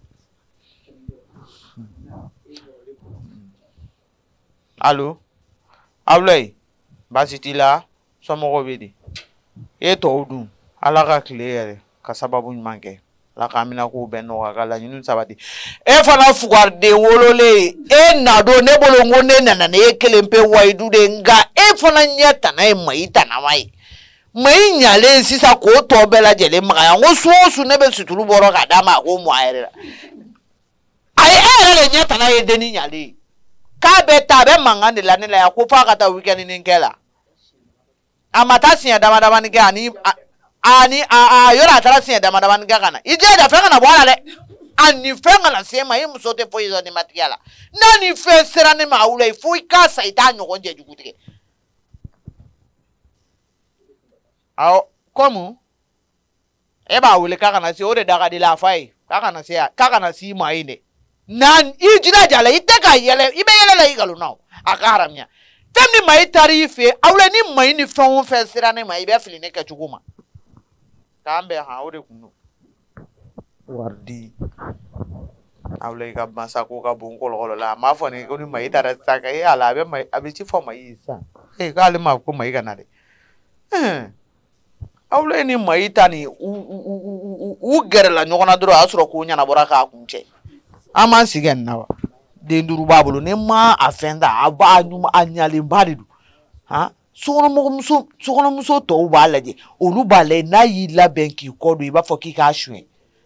allo Awulayi baasi t'i la somɔgɔw bɛ di e tɔw dun Ala ka tile yɛrɛ ka sababu ɲuman kɛ Ala ka amina k'u bɛɛ nɔgɔya ka laɲiniw sabati e fana fugariden wololen e na don ne bolo n ko ne nana ne ye kelen pe wayidu de nka e fana ɲɛ tana ye Mayi tanama ye Mayi ɲalen sisan k'o tɔ bɛɛ lajɛlen magaya n ko su o su ne bɛ suturu bɔrɔ k'a d'a ma a k'o mɔ a yɛrɛ la a ye e yɛrɛ de ɲɛ tana ye denni ɲalen k'a bɛ taa a bɛ mankan de la ne la yan ko f'a ka taa weekend ni kɛ la a ma taa siɲɛ dama damani kɛ ani yɔrɔ a taara siɲɛ dama damani kɛ ka na i jija fɛn kana bɔ a la dɛ a ni fɛn kana se ma i muso tɛ foyi dɔn denbatigiya la n'a ni fɛn sera ne ma Awulayi fo i k'a sa i t'a ɲɔgɔn jɛ jugu tigɛ awɔ kɔmu e b'a wele k'a kana se o de da ka di la a f'a ye k'a kana se yan k'a kana s'i ma yen dɛ i jilaja la i tɛ ka yɛlɛ i bɛ yɛlɛ la i galonna a ka haramiya fɛn min Mayi taara i fɛ Awulayi ni Mayi ni fɛn o fɛn sera ne ma i bɛ fili ne kɛcogo ma k'an bɛn han o de kun don wari di Awulayi ka masa ko ka bon kɔlɔkɔlɔ la a m'a fɔ ne ko ni Mayi taara sisan ka ala a bɛ ci fɔ Mayi sisan k'ale ma ko Mayi ka na dɛ Awulayi ni Mayi ta ni u gɛrɛla ɲɔgɔn na dɔrɔn a y'a sɔrɔ ko ɲɛnabɔra k'a kun cɛ an m'an sigi nin na wa den duuru b'a bolo ne ma a fɛn ta a ɲalenba de don sokɔnɔmuso tɔw b'a lajɛ olu b'a lajɛ n'a y'i labɛn k'i kɔ don i b'a fɔ k'i k'a suɲɛ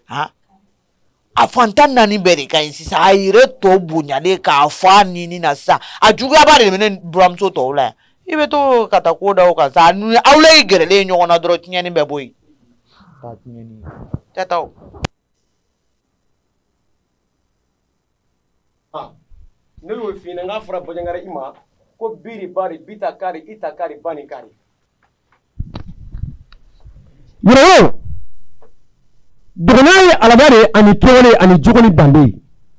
a fantan naani bɛɛ de ka ɲi sisan a yɛrɛ tɔ bonyalen k'a fɔ a nini na sisan a juguyaba de bɛ ne buramuso tɔw la yan i bɛ to ka taa ko da o kan sa Awulayi gɛrɛlen ɲɔgɔn na dɔrɔn tiɲɛni bɛ bɔ yen k'a tiɲɛni tɛ taa o. ne y'o f'i ɲɛna n k'a fɔra Bɔjangara i ma ko biri bari bita kari ita kari bani kari yɔrɔ dɔgɔnya ye alaba de ani kɛwale ani jogo ni danbe ye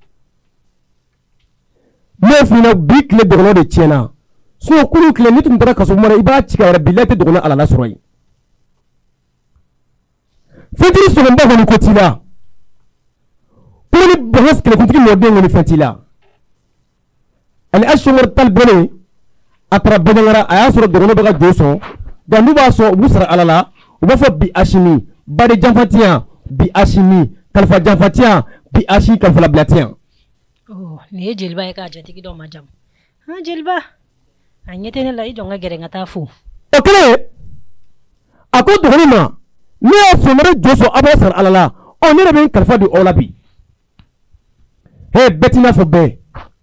ne y'o f'i ɲɛna bi tile dɔgɔnya de tiɲɛna kuru tile ni tun taara kaso mara i b'a ci ka yɛrɛ bilahi tɛ dɔgɔnya alala sɔrɔ yen fitiri sɔgɔnba kɔni ko t'i la Pour les que les critiques modernes ne font-ils là? Elle est sur tal bonnet. Après Benangara, à sur de Ronobaga Joson. Dans nous va sur Boussara Alala. On va faire Bi Hashimi. Bade Jamfatia. Bi Hashimi. Kalfa Jamfatia. Bi Hashi Kalfa Blatia. Oh, ni Jilba ka jati ki do majam. Ha Jilba. Anyete ne lai jonga gerenga tafu. Ok. Ako dorima. Ni asomere Joso Abasar Alala. On est bien Kalfa du Olabi. Hey, Bettina Fobe.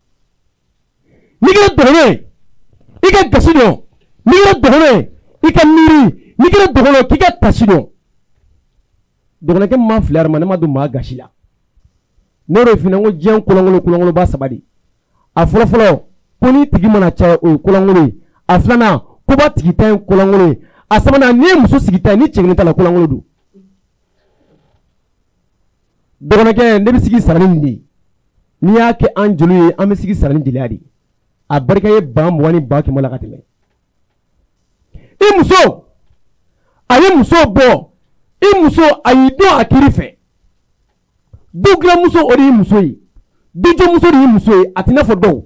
Nigra dorime. Ika Tasido. Nigra dorime. Ika Miri. Nigra dorime. Kika Tasido. Dorime ke ma fleur manema do ma gashila. Nero finango jian kulangolo ba sabadi. A folo poni tigi mana cha o kulangolo. A flana ko ba tigi tan kulangolo. A sabana ni muso sigita ni chegnita la kulangolo du. Dogona ke ne bi sigi sarani ndi. Ni ya ke anjulu ye am sigi sarani diladi. A barka ye bam wani ba ke mala katime. I muso ayi muso bo. I muso ayi do akirife. Douglas muso ori muso yi. Dijo muso ri muso yi atina fo do.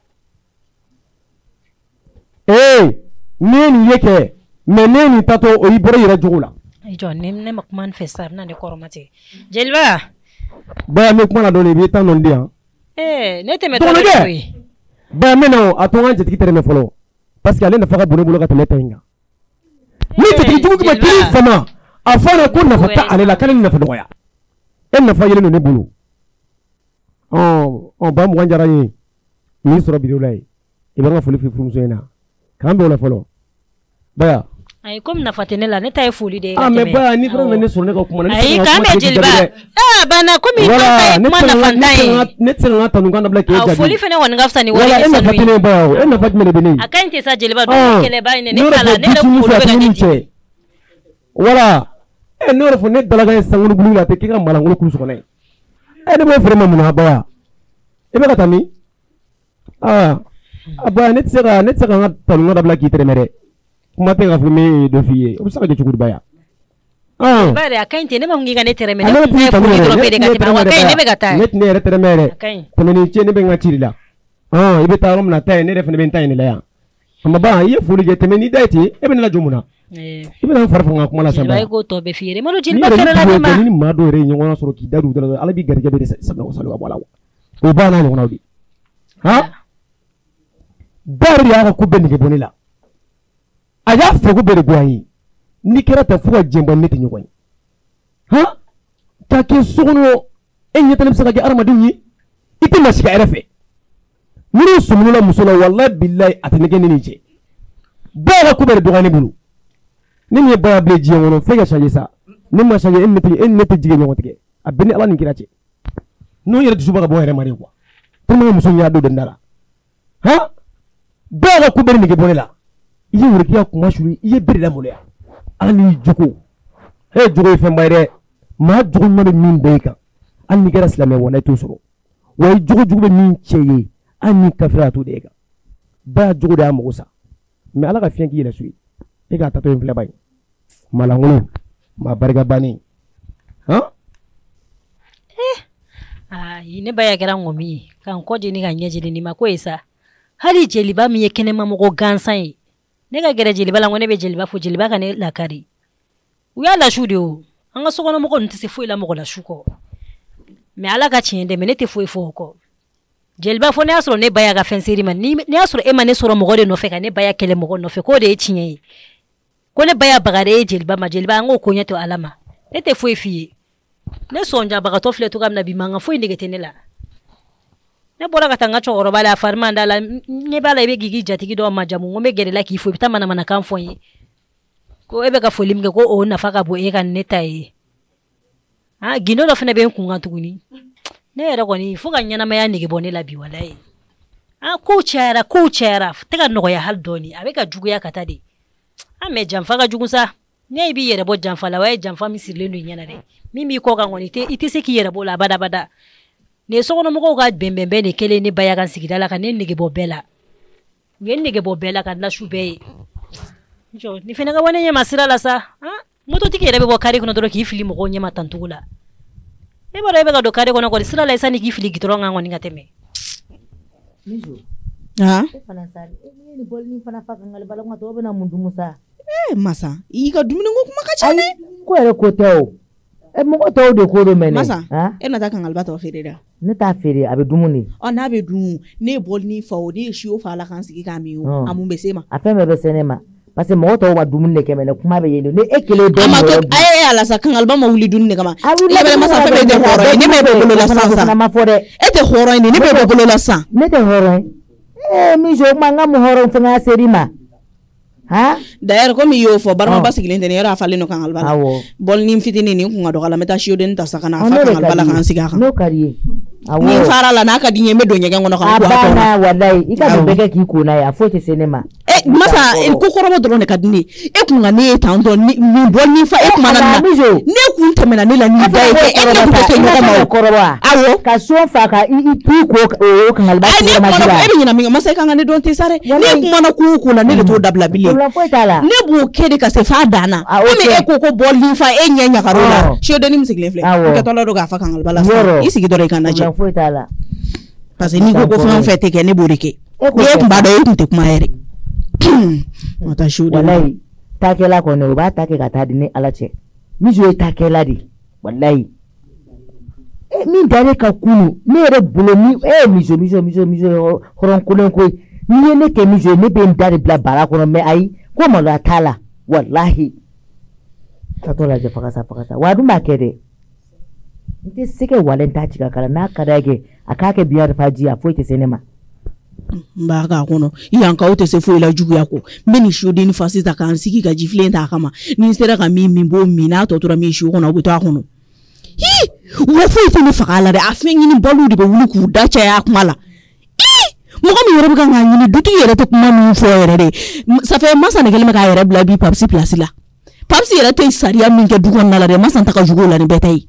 Neni yeke me neni tato ori bore yira jogula. Ijo ne makman fesar na de koromate. Jelba. Ba me kuma na do le bi tan non dia. Ne te meta do. Ba me no atonga jetiki tere me folo. Parce que ale na faka bone bolo ka tele tenga. Ni te jugu ki ba tiri sama. Afana ko na fata ale la kalen na fa doya. Elle n'a pas yélu le boulot. On va me rendre à rien. Il sera bien là. Il va me faire le fonctionner. Quand on l'a fait. Bah. Aïe, comme n'a pas tenu la nette à folie de. Ah, mais bah, ni vraiment ne sonne comme on a. Aïe, quand même, Jelba. Ah, bah, na comme il va net c'est un temps qu'on a blaqué. Ah, folie fait un gaffe, ni voilà. Elle n'a pas tenu bah. Elle n'a pas tenu le béni. Ah, quand ça, Jelba, donc elle est pas une nette. Voilà. Non, il faut net dans la sangle blue la teke comme malangolo kulu sokone. Ne me vraiment mon abaya. E be katami. Abaya net sera nga talunga dabla ki tremere. Kuma te ga fume de fille. O saka de chukudu baya. Bare akainte ne mamngi ga net tremere. Ne fu hidro pede ga tiba wakai ne be gata. Net ne tremere. Komeni che ne be ngachiri la. Ibe tarom na tay ne refne ben tay ne la ya. Amma ba ye fuli je temeni daiti e be na jomuna. Ibe na farfa nga kuma la samba. Jilba ko to be fiere malo jilba fere la ma. Ni ma do re nyongona soro ki dadu dala ala bi garga be sabna ko salwa wala. O ba na nyongona odi. Ha? Dari ya ko ben ke bonila. Aya fe ko be re boyi. Ni kera ta fuwa jemba neti nyogoni. Ha? Ta ke sono enye talim saka ge armadin yi. Ite masika erefe. Muri sumula musula wallahi billahi atenege ni je. Ba ko be re dogani bulu. Ni mi ba ble jiyo wono fe ga changer ça ni ma changer en neti jige ñoo tege abeni ala ni kirace no yere du suba bo yere mari quoi to mo muso nya do de ndara ha ba ga ku beri ni ke bonela yi wuri ki akuma shuri yi beri la moleya ala ni juko juko fe mbayre ma juko mo min be ka an ni gara islamé wona to soro way juko be min cheye an ni kafira to de ka ba juko da mo sa mais ala ga fian ki yela suyi e ga tato en fle bay malangolo ma barga bani ha ne baya kera ngomi kan ko je ni ga nyeje ni mako isa hali jeliba mi yekene mamugo gansan ne ga gere jeliba la ngone be jeliba fo jeliba kan la kari uya la shudio anga sokono mo ko ntise fo ila mo ko la shuko me ala ga chiende me ne te fo ko jeliba fo ne asro ne baya ga fensiri man ni asro e man ne soro mo gode no fe ka ne baya kele mo no fe ko de chinye ko ne baya bagare jeliba ma jeliba ngo ko nyato alama ne te fo fiye ne sonja baga to fle to kam na bi manga fo inde getene la ne bora ka tanga choro bala farmanda la ne bala be gigi jatigi do majamu ngome gere la ki fo bitama na kan fo yi ko ebe ka fo limge ko o na faka bo e kan netai gino do fene be kunga tuguni ne era ko ni fo ga nyana ma ya nige bonela bi walai ko chera tega no ya hal doni abe ka jugu ya katade me jamfa ga jugu sa ne bi yere bo jamfa la way jamfa mi sirle no nyana de mimi ko ga ngoni te ite se ki yere bo la bada ne so no mo ko ga bembembe ne kele ne baya kan sigida la kan ne nige bo bela kan la shube jo ni fena ga wane nya masira la sa moto tiki yere bo kari kuno doro ki fili mo ko nya matantugula e bora e bɛ ka don kare kɔnɔ kɔni sira la isa ni k'i fili gitɔrɔn kan kɔni ka tɛmɛ e fana sa ni bɔli ni fana fa kan bala ma to bɛ na mun dumu sa masa i ka dumuni ko kuma ka ca dɛ ko yɛrɛ ko tɛ o mɔgɔ tɔw de ko do mɛnɛ masa e na taa kangalba tɔ feere da ne t'a feere a bɛ dumuni n'a bɛ dun ne bɔli ni fa o ne ye siyo fa ala kan sigi k'a min o a mun bɛ se ma a fɛn bɛɛ bɛ se ne ma parce que mɔgɔ tɔw ka dumuni de kɛ mɛ kuma bɛ yen ne e kelen dɔ a ala sa kangalba ma wuli dumuni kama ne bɛ masa fɛn bɛɛ tɛ hɔrɔn ye ne bɛ bolo la san ma fɔ dɛ e tɛ hɔrɔn ye ne bɛ bolo la san ne tɛ hɔrɔn ye min jo kuma n ka mun hɔrɔn fɛn ka seri ma d'ailleurs comme y'o fɔ baramaba sigilen tɛ ne yɛrɛ a falen no kangalba la bɔli ni fitinin ni kun ka dɔgɔ la n bɛ taa siyoden ta sa ka na fa kangalba la kan sigi a kan n'o ka di ye ni fara la n'a ka di n ye n bɛ don ɲɛgɛn kɔnɔ ka banna walayi i ka nin bɛɛ kɛ k'i ko n'a ye a foyi tɛ se ne ma masa ko kɔrɔbɔ dɔrɔn de ka di ne ye e kun ka ne ye tan tɔ nin bɔli ni fa e kuma na ne kun tɛmɛna ne la ni da ye e ne kun tɛ se ɲɔgɔn ma kɔrɔbɔ awɔ ka so fa ka i tu ko o kangalba e bɛ ɲina min masa e kan ka ne dɔn tɛ sa dɛ ne kumana ko la ne de t'o dabila bilen ne b'o kɛ de ka se fa danna komi e ko bɔli ni fa e ɲɛ ɲagar'o la siyodenni min sigilen filɛ i kɛ tɔla don k'a fa kangalba la i sigi dɔrɔn i ka lajɛ foyi t'a la parce que n'i ko fɛn o fɛn tɛ kɛ ne b'o de kɛ ni e kun b'a dɔn e kun tɛ kuma yɛrɛ ma taa siw de walayi taakɛla kɔni o b'a ta kɛ ka taa di ni ala cɛ miso ye taakɛla de walayi min da ne ka kunu ne yɛrɛ bolo ni miso hɔrɔn kolon koyi ni ye ne kɛ miso ye ne bɛ n da de bila baara kɔnɔ mais ayi ko maloya t'a la walahi ka t'o lajɛ fakasa wa a dun b'a kɛ dɛ n tɛ se ka walen t'a ci ka kala n'a ka d'a ye a k'a kɛ biya fa ji a foyi tɛ se ne ma n b'a k'a kɔnɔ yankaw tɛ se foyi la juguya kɔ n bɛ nin siyodenni fa sisan k'an sigi ka jifilen t'a kama ni n sera ka min b'o min n'a tɔ tora min siyo kɔnɔ o bɛ to a kɔnɔ wa foyi tɛ ne faga la dɛ a fɛn ɲini balo de bɛ wuli k'u da caya a kuma la mɔgɔ min yɛrɛ bɛ kan k'a ɲini dutigi yɛrɛ tɛ kuma min fɔ yɛrɛ de safɛ masa ne kɛlen bɛ k'a yɛrɛ bila bi papisi pilasi la papisi yɛrɛ tɛ sariya min kɛ du kɔnɔna la dɛ masa ta ka jugu o la ni bɛɛ ta ye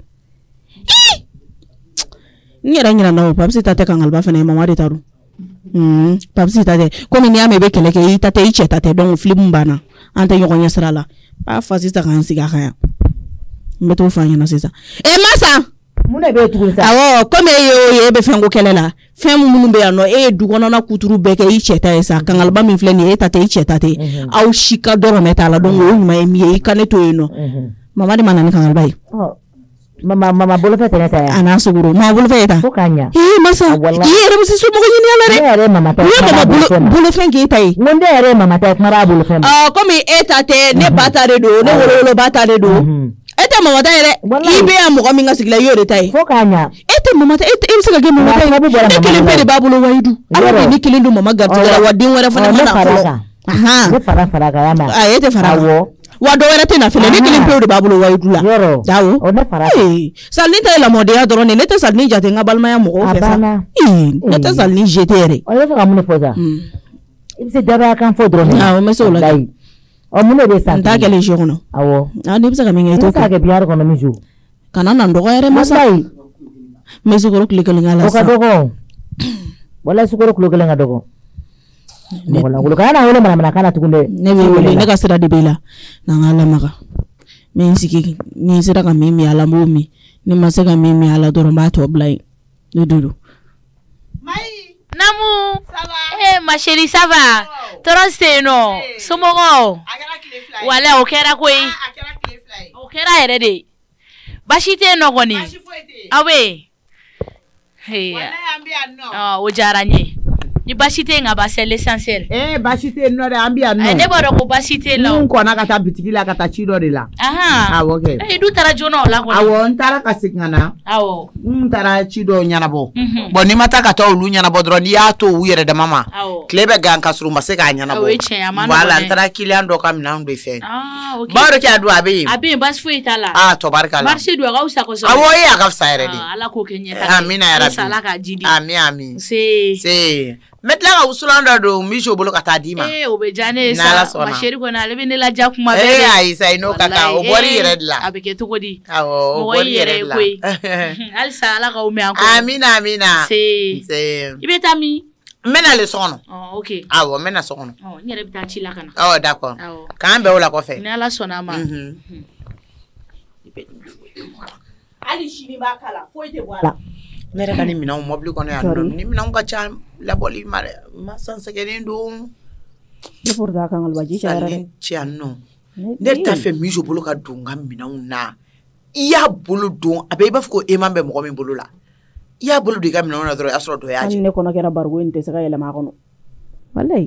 n yɛrɛ ɲinɛna o papisi ta tɛ kangalba fana ye mama de ta don papisi ta tɛ komi n'i y'a mɛn i bɛ kɛlɛ kɛ i ta tɛ i cɛ ta tɛ donc filimu banna an tɛ ɲɔgɔn ɲɛ sira la b'a fa sisan k'an sigi a kan yan n bɛ t'o f'a ɲɛna sisan masa mun de bɛ tuguni sa awɔ komi e y'o ye e bɛ fɛn ko kɛlɛ la fɛn minnu bɛ yan nɔ e ye du kɔnɔna kuturu bɛɛ kɛ i cɛ ta ye sa kangalba min filɛ nin ye e ta tɛ i cɛ ta tɛ aw si ka dɔrɔmɛ t'a la donc o ɲuman ye min ye i ka ne to yen nɔ mama de ma na ni kangalba ye mama bolofɛ tɛ ne ta yan a n'a sogoro mama bolofɛ ye ta fo k'a ɲa masa i yɛrɛ bɛ se somɔgɔ ɲini a la dɛ ne yɛrɛ mama ta u ye mama bolofɛn k'e ta ye n ko ne yɛrɛ mama ta ye kuma b'a bolofɛn ma komi e ta tɛ ne ba ta de don ne wolowolo ba ta de don e tɛ mama ta ye dɛ i bɛ yan mɔgɔ min ka sigi la i y'o de ta ye fo k'a ɲa e tɛ mama ta e bɛ se ka kɛ mama ta ye ne kelen pe de b'a bolo wayidu ala de ni kelen don mama garijɛgɛ la wa den wɛrɛ fana mana fɔlɔ ne fara kan y'a ma e tɛ fara kan wa dɔ wɛrɛ tɛ na fɛnɛ ne kelen pe de b'a bolo wayidu la awɔ ne fara salini ta ye lamɔdenya dɔrɔn de ne tɛ salini jate n ka balimaya mɔgɔw fɛ sa ne tɛ salini jete yɛrɛ i bɛ fɛ ka mun de fɔ sa i bɛ se dabaya kan fɔ dɔrɔn awɔ n bɛ se o la mun de bɛ sa n t'a kɛlen jeu kɔnɔ awɔ n'i bɛ se ka min kɛ i t'o kɛ i bɛ se ka kɛ biyari kɔnɔ min jo kana na n dɔgɔ yɛrɛ masa n bɛ sukoro tile kelen k'a la sisan o ka dɔgɔ walayi sukoro kilo kelen ka dɔgɔ mɔgɔlankolon kana na wele manamana kana tuguni dɛ ne bɛ wele ne ka sira de b'e la n'an ka lamaga n bɛ n sigi ni n sera ka min min a la n b'o min ni n ma se ka min min a la dɔrɔn n b'a tɔ bila yen ne dodo. Namu, ma chérie, ça va? Tɔɔrɔ tɛ yen nɔ, somɔgɔw. Wala o kɛra koyi. O kɛra yɛrɛ de. Baasi tɛ yen nɔ kɔni. Aw bɛ yen. O diyara n ye. Ni baasi tɛ yen nka c'est l'essentiel. Baasi tɛ yen nɔ dɛ, an bɛ yan nɔ. Ne b'a dɔn ko baasi tɛ yen nɔ. N kɔnna ka taa bitigi la ka taa ci dɔ de la. Awɔ kɛ. Du taara joona o la kɔni. Awɔ, n taara ka segin ka na. Awɔ. N taara ci dɔw ɲɛnabɔ. Bon n'i ma taa ka taa olu ɲɛnabɔ dɔrɔn n'i y'a to u yɛrɛ dama ma. Tile bɛ gan ka sɔrɔ u ma se k'a ɲɛnabɔ. O ye tiɲɛ ye, a ma nɔgɔn dɛ. Voilà, n taara client dɔ ka minɛnw de fɛ. Ok. B'a dɔn kɛ a don a bɛ yen. A bɛ yen, baasi foyi t'a la. Tabarikala. Marché don a ka fisa kosɛbɛ. Awɔ, a ka fisa yɛrɛ de. Ala k'o kɛ ɲɛtaga ye. Amina yarabi. Ala k'a ji di. Amin. Se. N bɛ tila ka wusulan dɔ don Mijo bolo ka taa d'i ma. O bɛ diya ne ye sa. Ma chérie kɔni ale bɛ ne ladiya kuma bɛɛ. Ayi sa i n'o ka kan o bɔr'i yɛrɛ de la. A bɛ kɛ cogo di? Awɔ o bɔr'i yɛrɛ de la. Mɔgɔ y'i yɛrɛ ye koyi. Halisa Ala k'aw mɛn an kɔ. Amina. Se. I bɛ taa min? N bɛ na ale so kɔnɔ. Ok. Awɔ n bɛ na so kɔnɔ. N yɛrɛ bɛ taa ci la ka na. D'accord. K'an bɛn o la kɔfɛ. Ni Ala sɔnna a ma. ali shini ba kala foite wala ne reka ni mina mobile kono ya no ni mina ka cha la boli mare ma sanse gene ndo ne porda kan albaji chara ci anno ne ta fe mijo bolo ka dunga mina una iya bolo don abe ba fko e mambe mo min bolo la iya bolo de ka mina una dro asro do ya ne kono kera bargo inte saka yele ma kono wallahi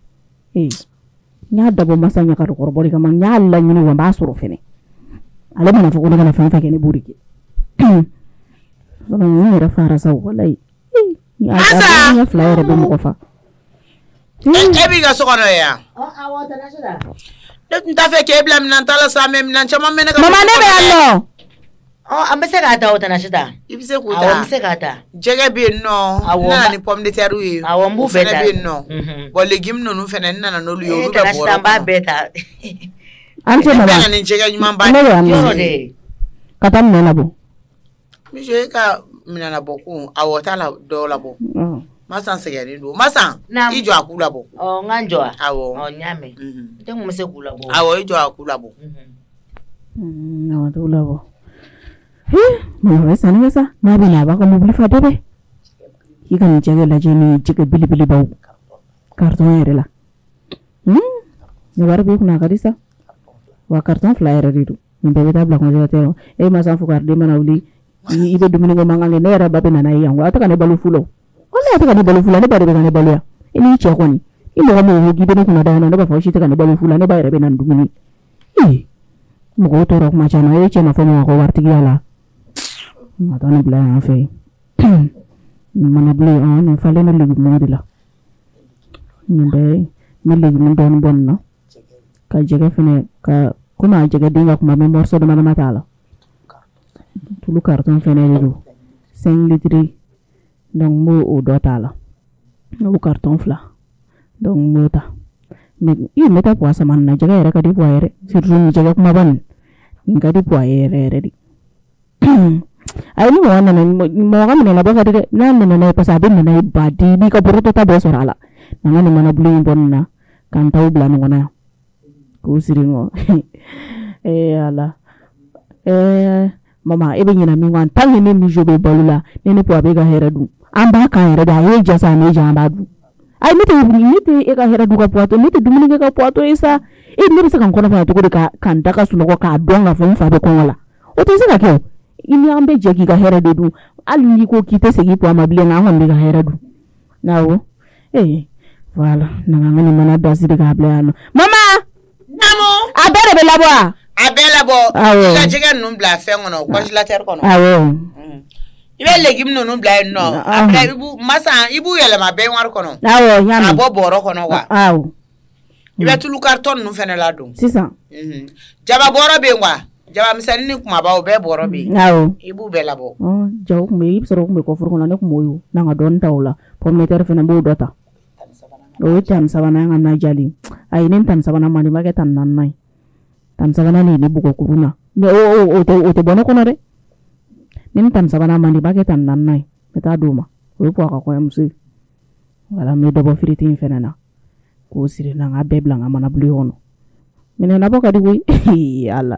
nya dabo masanya ka ko bori ka man nya alla nyini wa ba soro fene ale mana fo ko na fa fa kene buriki sono ni era fara sa wallahi ya flyer be mo ko fa ebi ga so kono ya awata na shida nta fe ke blam nan tala sa mem nan chama mena ka mama ne be allo ambese ka ta wata na shida ibise ku ta ambese ka ta jege bi no na ni pomme de terre wi awon bu beta bi no bo legim no nu fene na no lu yo lu be bo ba beta ante mama ni jege nyuma ba yo de katam ne labo mi je ka mina na boku awota la do labo masan segeri do masan ijo akula bo nganjo awo nyame tengu mse kula bo awo ijo akula bo no to labo mo wesa ni wesa na bi na ba ko mo bli fa debe ki kan jege la jeni jege bili bili baw carton yere la ne war bi kuna kadisa wa carton flyer ridu ni bebe tabla ko jete e masan fu garde manawli ibe dumini ngo mangange ne ra babe na na yango ataka ne balu fulo ona ataka ne balu fulo ne bare be ne balu ya ini che ko ni imo mo gibe ne kuna da na ba fa shi taka ne balu fulo ne bare be nan dumini mo go to rok ma chana e che na fa mo ko warti yala mata ne bla en fe mana bla on fa le ne ligi mo dila nde me ligi mo don bonna ka jege fene ka kuma jege dinga kuma me morso de mana matala tulu carton fene do 5 litres donc mo o dotala no carton fla donc mota me i meta poasa man na jaga era ka di poere sirru jaga kuma ban inga di poere di ay ni mo na mo na ba ka de na pasabin na badi bi ka buruto ta bo sorala na ni mana blu bonna kan taw bla no na ko siringo ala mama ebe nyina mi wan tangi ne mi jobe balula ne po abega heradu amba ka herada ye jasa ne jamba du ay mite e ka heradu ka poato mite dumuni ka poato isa e ne bisa kan kona fa to ko ka kan daka suno ko ka donga fo fa be ko wala o to sika ke ini ambe jeki ka heradu du ali ko kite segi po amabile na hon be ka heradu nawo wala na ngani mana dasi de ka blano mama namo abere be labwa abela bo la jega num bla fe ngono congélateur kono ibe legim no num bla no abla ibu masa ibu yele ma be war kono nyame abo boro kono wa ibe tulu carton num fene la dum sisa jaba boro be ngwa jaba misani ni kuma ba be boro be ibu bela bo jaw me ibsoro me ko furko na ne ko moyo na nga don tawla pomme terre fene bo dota o tan sabana nga na jali ay nen tan sabana mani ma ke tan nan nay tan sabana ni buko kuruna ne o te bono kono re nin tan sabana mandi bage tan nan nay meta duma o po ka ko msi wala me dobo fritin fenana ko sire na nga bebla nga mana blu hono mine na boka di wi ala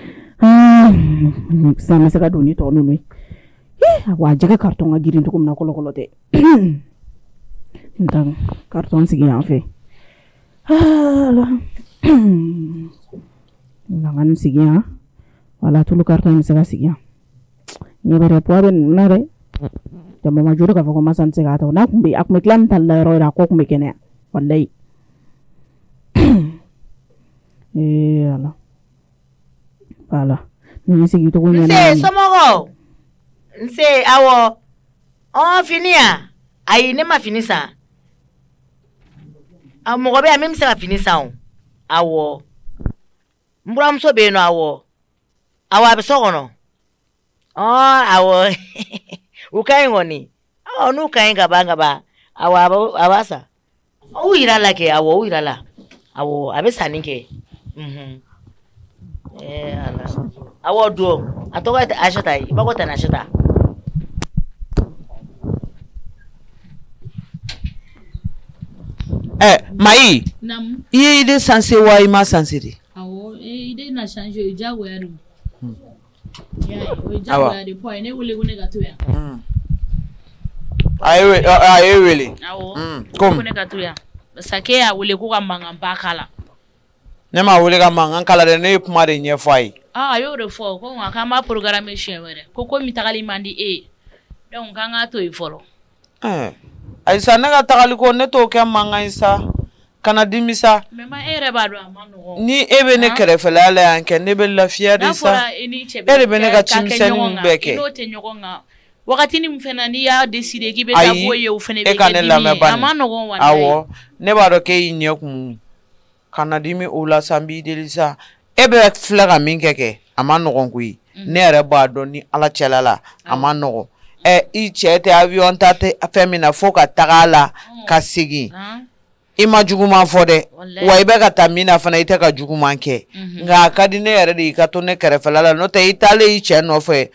sa me saka doni to no ni wa jege carton nga girin to kum na kolo kolo te ndang carton sigi en fait ala nangan sigia wala tulu carton sega sigia nyebere poaben nare jamo majuro ka fako masan sega to na kumbi ak me klan tal ro ra ko kumbi kene wallahi ala wala ni sigi to kunya na somogo nse awo finia ai ne ma finisa amogo be amem se finisa awo mbura mso be no awo be sogono awo ukai ngoni nu kai ngaba abasa uirala ke awo uirala awo abesa ninke ala awo do atoka ashata ibako tana ashata mai il est censé wa ima censé awo il est na changer jago ya no Aye really. Come. Sake ya wule ko ka mangan bakala. Ne ma wule ka mangan kala de ne kuma de nye fai. Ayo refo ko nga kama programmation were. Ko mi tagali mandi donc kanga to ifolo. Ay sa na ka tagali ko ne to ke mangan isa. Kana dimisa. Mema ere ba do amano. Ni ebe ne kerefela ala yanke ne be lafiya de sa. Ere be ne ka chimsen beke. No te nyogonga. Wakati ni mfena ni ya decide ki be ta boye u fene be amano gon wan. Awo ne ba do ke inyokum. Kana dimi ula sambi delisa. Ebe flaga minkeke amano gon kui. Ne ere ba do ni ala chelala amano. I chete avion tate femina foka tagala kasigi. Ima juguma fode wa ibe ka tamina fana ite ka juguma nke nga kadi ne yare di ka to ne kerefela no te itale I che no fe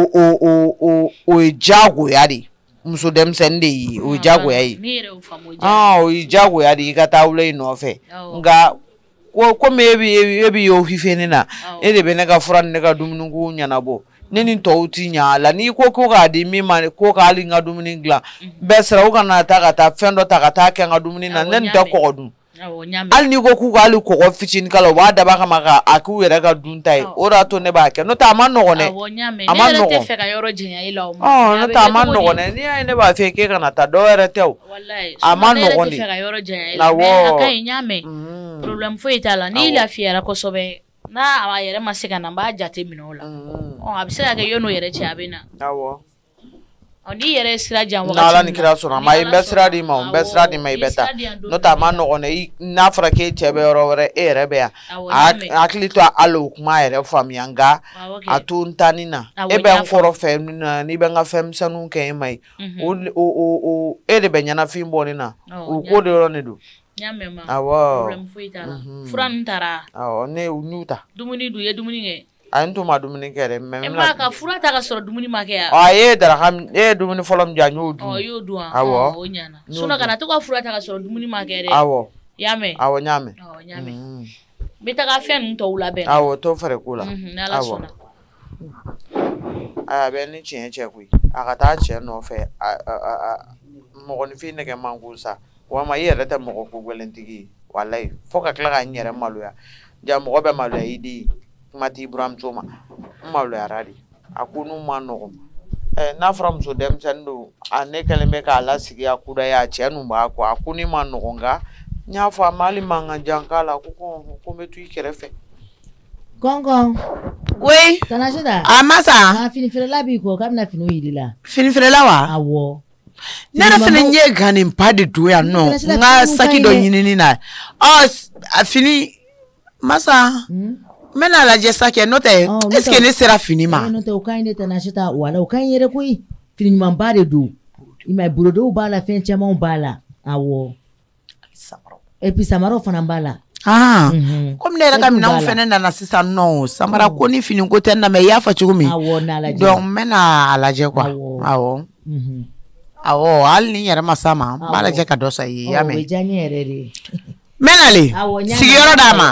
o jago yadi muso dem sende o jago yayi o jago yadi ka tawle no fe nga ko mebi yo hifeni na ede be ne ka furan ne ka dumnungu nyanabo neni touti nya la ni ko ga di mi man ko ka ali nga dumuni gla besra o kana ta ka ta fendo ta ka ta ke nga dumuni na nen ta ko dum al ni ko ku ga ali ko fichin kala wa da ba ka maka aku yere ga dun tai ora to ne ba ke no ta man no ne ama no te fe ka yoro jinya ilo no ta man no ne ni ai ne ba fe ke kana ta do ere tew wallahi ama no ne fe ka yoro jinya ilo me akai nyame problem fo itala ni la fiera ko sobe na awayere masika na ba jate minola abisira ke yono yere chabina awo oni yere sira jan wakati na la ni kira sona mai besra di ma besra di mai beta no ta ma no one na fra ke chebe orore ere be akli to alo kuma yere fam yanga atuntanina ebe nkoro fem ni be nga fem sanu ke mai o ere be nyana fimbo ni na o ko de ro ne do nyamema problem fuitala furan tara ne unyuta dumuni du ye dumuni nge antu ma dumuni kere memma ka furata ka soro dumuni make ya ye dara ham dumuni folom janyu du yo du o nyana suna kana to ka furata ka soro dumuni make re yame nyame nyame beta ka fen to ula ben to fere kula nala suna be ni chenche kui akata che no fe mo ni fi ne ke mangusa wa ma yere ta mo ko gwelentigi wallahi foka kla nyere maluya ja mo be maluya idi mati Ibrahim Choma maluya radi akunu mano na from so dem sendo ane keleme ka ala sigi akuda ya chenu ba ko akuni mano nga nya fa mali manga jankala ko metu ikerefe Gongo we tanashida amasa fini firela bi ko kamna finu yidila fini firela wa awo nera fini nye gani mpadi duya no nga saki do nyinini na fini masa mena la je saki note eske ne sera fini ma note ukainde tanashita wala ukanyere kui fini mambade du ima burodo bala fen chama bala awo epi samaro fana bala comme ne raka mina fene na sisa no samara ko ni fini ko ten na me ya fa chugumi donc mena ala je kwa awo alni yara masama bala je ka dosa yi yame menale sigiro dama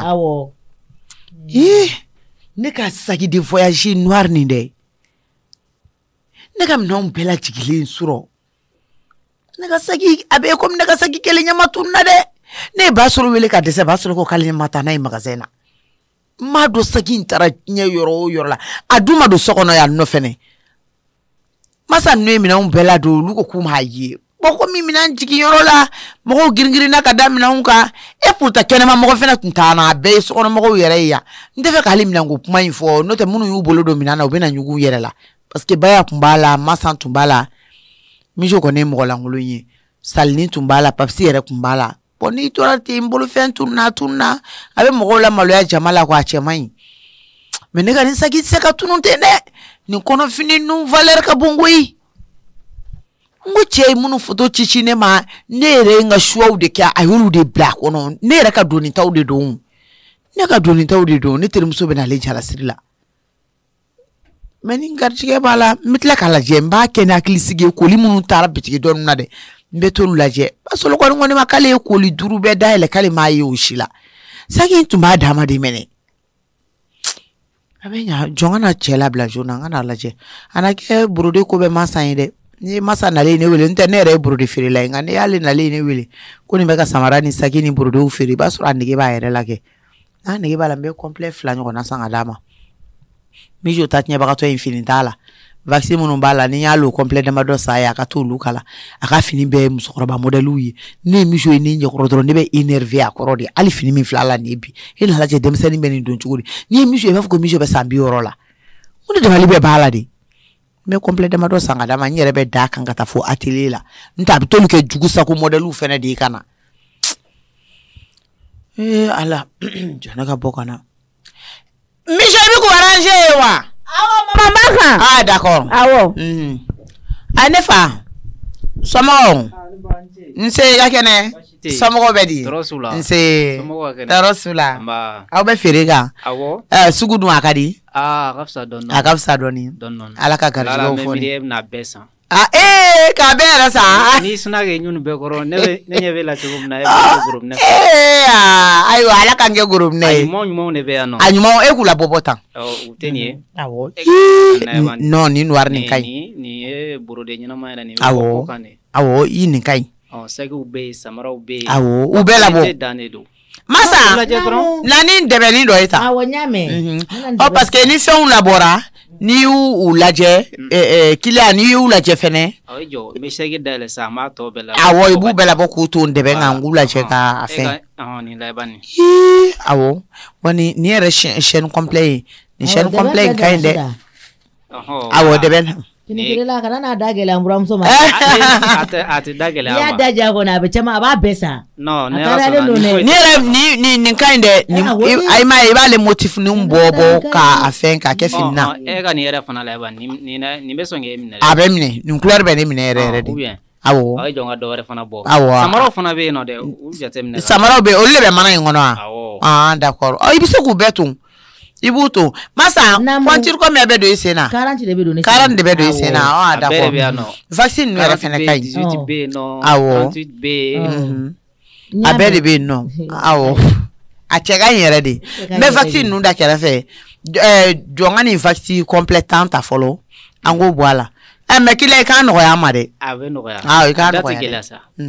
ne ka saki de voyage noir ni de ne ka mnon bela jigilin suro ne ka saki abe comme ne ka saki kele nyama tunna de ne ba solo wele ka dese ba solo ko kale mata na magazena ma do saki ntara nye yoro la aduma do sokono ya no fene masa nwe mina bela do luko kuma ye boko mi mina jigi yoro la mo giringiri na kada mina unka e puta kenema mo fena tuntana be sokono mo yere ya ndefe ka mina ngo kuma info no te munu yu bolo do mina na obena nyugu yere la parce que baya kumbala masa tumbala mijo ko ne mo la ngolo yin salni tumbala papsi yere kumbala boni tora te mbolo fen tunna abe mo la malo ya jamala ko achemai menega ni saki seka tununte ne ni kono fini nu valeur ka bongoi ngoche munu foto chichi ne ma nere nga shuwa de kya ayulu de black ono nere ka doni taw de don ne ka doni taw de don ne tere muso bena le jala sirila meni ngarchige bala mitla kala jemba kena klisige ko limunu tara bitige don na de mbeto lulaje basolo ko ngoni makale ko li duru be daile kale ma yi oshila saki ntuma dama de mene abenya jongana chela bla jona ngana laje anake burudi ko be masayide ni masa nale ne wele nte ne re burudi firi la ngane yale nale ne wele ko ni beka samara ni sakini burudi u firi ba sura ndike ba yere lake na ndike ba lambe complet flanyo ko na sanga dama mi jo tatnya baka to infinitala vaccine mun bala ni yalo complet de mado sa ya ka to lukala aka fini be musokoro ba modelu yi ni mi jo ni nje ko ne be énervé akoro de ali fini mi flala ni bi ina laje dem seni be ni don chuguri ni mi jo e fa ko mi jo be sambi orola mun de mali be bala de me complet de mado sanga dama nyere be da kan kata fo atelier la nta bi tolu ke jugu sa ko modelu fene de kana ala jana ka bokana mi jo bi ko arranger wa Maman. Ah d'accord. Awo. Anefa. Somo. Nse yakene. Somo bedi. Nse. Tarosula. Aw be ferega. Awo. Sugudu akadi. Akafsa donno. Akafsa doni. Donno. Alaka garjo fo. Na besa. Ka bera sa. Ni sunage nyun be koro ne nyebe la chugum na group ne. Ayo alaka nge group ne. Anyumo ne be ano. Anyumo ekula bobota. Utenie. Awo. No ni noir ni kai. Ni burode nyina ma ni. Awo. Awo yi ni kai. Sagi ube samara ube. Awo ube la bo. Masa. Nani debeli do eta. Awo nyame. Parce que ni fait un labora. Ni ou laje kila ni ou laje fene ayo me segi dale sa ma to bela awo ibu bela boku to ndebe ngangu laje ka afen ni laibani awo woni ni ere chaîne complet ni chaîne complet kainde awo debe kini la kana na dagela amburam so ma ate dagela ya daja ko na be chama ba besa no ne ni kainde ni ai mai ba le motif ni mbobo ka afen ka ke finna ga ni ere fana la ba ni be so nge mi na abemne ni couleur be ni mi ere ere de awo ay jonga do ere fana bo samaro fana be no de u jate mi na samaro be o le be mana ngono d'accord ibiso ku betu ibuto masa kwantir ko mebe do isena 40 de be do ne 40 de be do isena d'accord vaccine no era fene kai 18B no 38B abede be no awo achega yere de me vaccine no da kere fe jongani vaccine complétant ta follow ango boala me kile kan no ya made ave no ya ka no ya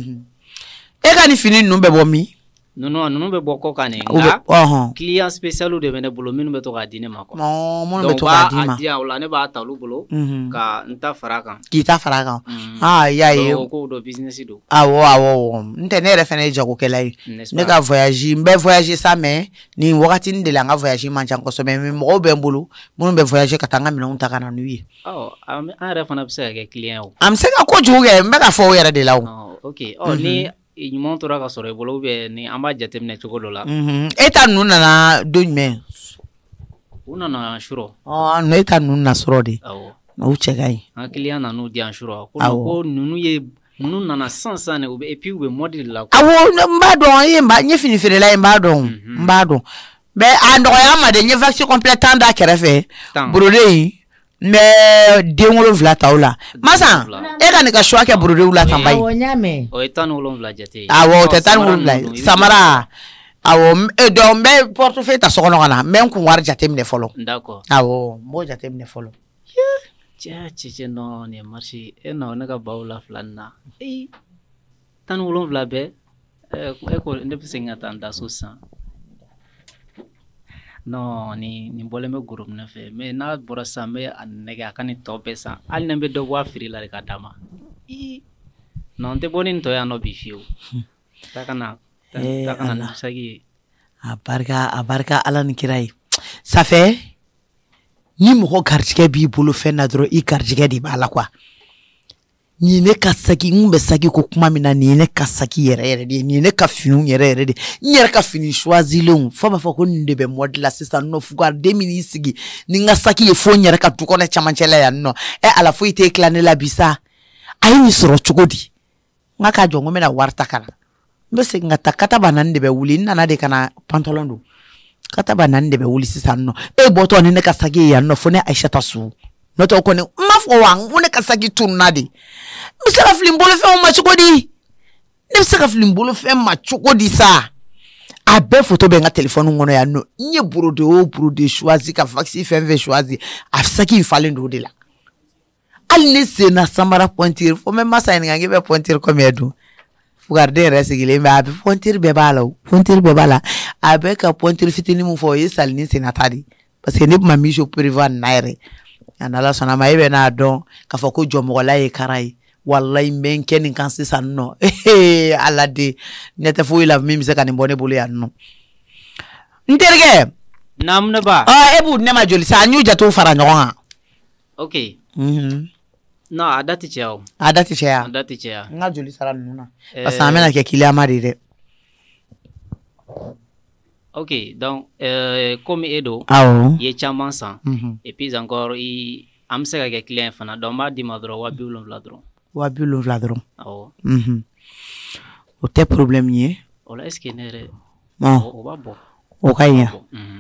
e ka ni fini no be bo mi non be boko kane client spécial de bene bolo minu be to ga dine mako mo be to ga dima dia wala ne ba talu bolo ka nta faraka ki ta faraka ya ko do business do awo nte ne refene jago kelai ne ka voyager mbe voyager ça mais ni wakati ndela nga voyager mancha ko so me mo be mbulu mo be voyager katanga mina unta kana nuyi am refana bse ga client am se ka ko juge mbe ka fo yere de lawo okay ni il montre ka sore bolo be ni amba jatem ne choko dola eta nuna na donme una na shuro no eta nuna soro de na uche gai un client na no di anshuro ko nunu ye nunu na sansa ne et puis ube model la awo mbadon ye mba nye fini fere la mbadon be ando ya ma de nye vaccine complétant da kerefe brode mais dengolo vla taula masa e ka ne ka shwa ke brode ula tambai awo nyame o etan ulon vla jate awo tetan vla samara awo do mbe portefeuille ta sokono kana men ku war jate mne folo d'accord awo mo jate mne folo che no ne marché e no na ka baula flanna tan ulon vla be e ko ne pisinga tanda susa no ni bole me groupe na fe mais na borasa me anega kani tope sa al nembe do wa free la ka dama non te bonin to ya no bifiu takana sagi abarka alan kirai ça fait ni mo karjike bi bolo fe na dro I karjike di bala kwa ni ne kasaki ngumbe saki ko kuma mina ni ne kasaki yere de ni ne ka finu yere de nyere ka fini choisir fama fa ko ndebe model assistant no fugar 2000 sigi ni nga saki e fo nyere ka tukone chamanchela ya no ala fo ite klane la bisa ayi ni soro chugodi nga ka jongo mena warta kala mbese nga takata banande be wuli nana de kana pantalon do kata banande be wuli sisan no boto ni ne kasaki ya no fo ne Aisha tasu no to ko ne mafo wang une kasaki tunadi misaka flimbolo fe ma chukodi ne misaka flimbolo fe ma chukodi sa a bɛɛ photo bɛ n ka téléphone kɔnɔ yan nɔ n ye brode o brode choisi ka vaccin fɛn fɛn choisi a sac in falen do de la hali ne sen na samara pointure fo mɛ masa ɲininka k'i bɛ pointure combien dun fugariden yɛrɛ sigilen bɛ a bɛ pointure bɛɛ b'a la o pointure bɛɛ b'a la a bɛ ka pointure fitinin mun fɔ o ye sali ni senata de parce que ne tun ma mise au prévoir na yɛrɛ a n'ala sɔnna ma e bɛ n'a dɔn k'a fɔ ko jɔmɔgɔla ye kara ye wallahi n bɛ n kɛ nin kan sisan nɔ ala de ne tɛ foyi la min bɛ se ka nin bɔ ne bolo yan nɔ n terikɛ naamu ne ba e b'u ne ma joli sa an y'u jatew fara ɲɔgɔn kan ok non a da tɛ caya o a da tɛ caya a da tɛ caya n ka joli sara ninnu na parce que an bɛna kɛ kiliyama de dɛ ok donc comme e don i ye caman san et puis encore an bɛ se ka kɛ client fana donc n b'a d'i ma dɔrɔn 70,000 dɔrɔn 70,000 dɔrɔn awɔ o tɛ problème ye o la est ce que ne yɛrɛ o b'a bɔ o ka ɲi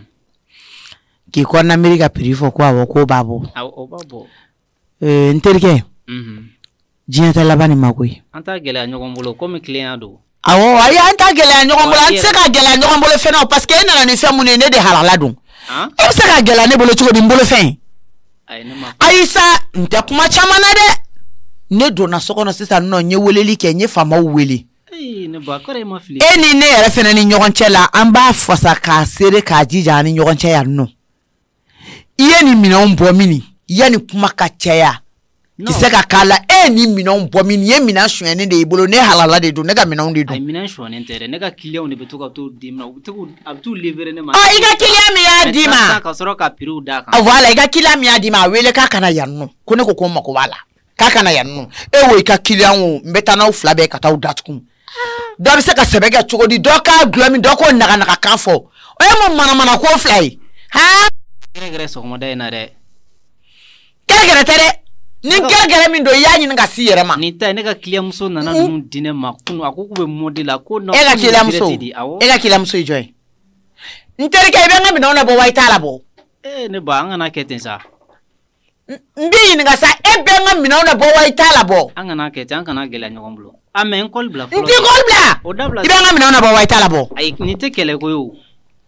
k'i kɔnɔna miiri ka prix fɔ ko awɔ k'o b'a bɔ o b'a bɔ n terikɛ diɲɛ tɛ laban nin ma koyi an t'a gɛlɛya ɲɔgɔn bolo comme client don awɔ ayi an t'a gɛlɛya ɲɔgɔn bolo an tɛ se ka gɛlɛya ɲɔgɔn bolo fɛnɛ o parce que e nana ni fɛn mun ye ne de halala dun e bɛ se ka gɛlɛya ne bolo cogo di n bolo fɛn ayi sa n tɛ kuma caman na dɛ ne donna so kɔnɔ sisan nɔ n ye weleli kɛ n ye faamaw wele e ni ne yɛrɛ fɛnɛ ni ɲɔgɔn cɛ la an b'a fasa k'a seere k'a jija ani ɲɔgɔn cɛ yan nɔ i ye nin minɛnw bɔ mini yani kuma ka caya kisɛ ka k'a la e ni minɛnw bɔ mini ye minɛn sonyɛnen de y'i bolo ne halala de don ne ka minɛnw de don ayi minɛn sonyɛnen tɛ dɛ ne ka client de bɛ to ka t'o di ma a bɛ t'u livrer ne ma i ka client min y'a di ma ka sɔrɔ ka prix d'a kan voilà i ka client min y'a di ma a wele k'a kana yan nɔ ko ne ko ko n mago b'a la k'a kana yan nɔ e wo i ka client o n bɛ taa n'aw fila bɛɛ ka taa aw datugu dɔ bɛ se ka sɛbɛ kɛ cogo di dɔ k'a gulɔ min dɔ k'o naganaga kan fɔ o ye mun manamana ko fila ye han gɛrɛgɛrɛ sɔgɔmada in na dɛ gɛrɛgɛrɛ tɛ dɛ ni gɛrɛgɛrɛ min don i y'a ɲini ka s'i yɛrɛ ma nin ta ne ka client muso nana ninnu di ne ma kunu a ko k'u bɛ modi la ko e ka client muso ye jɔn ye n terikɛ i bɛ n ka minɛnw labɔ wa i t'a labɔ ne ba an kana kɛ ten sa n b'i ɲininka sa e bɛ n ka minɛnw labɔ wa i t'a labɔ an kana kɛ ten an kana gɛlɛya ɲɔgɔn bolo a mɛ n kɔli bila fɔlɔ n t'i kɔli bila o dabila i bɛ n ka minɛnw labɔ wa i t'a labɔ ayi nin tɛ kɛlɛ ko ye o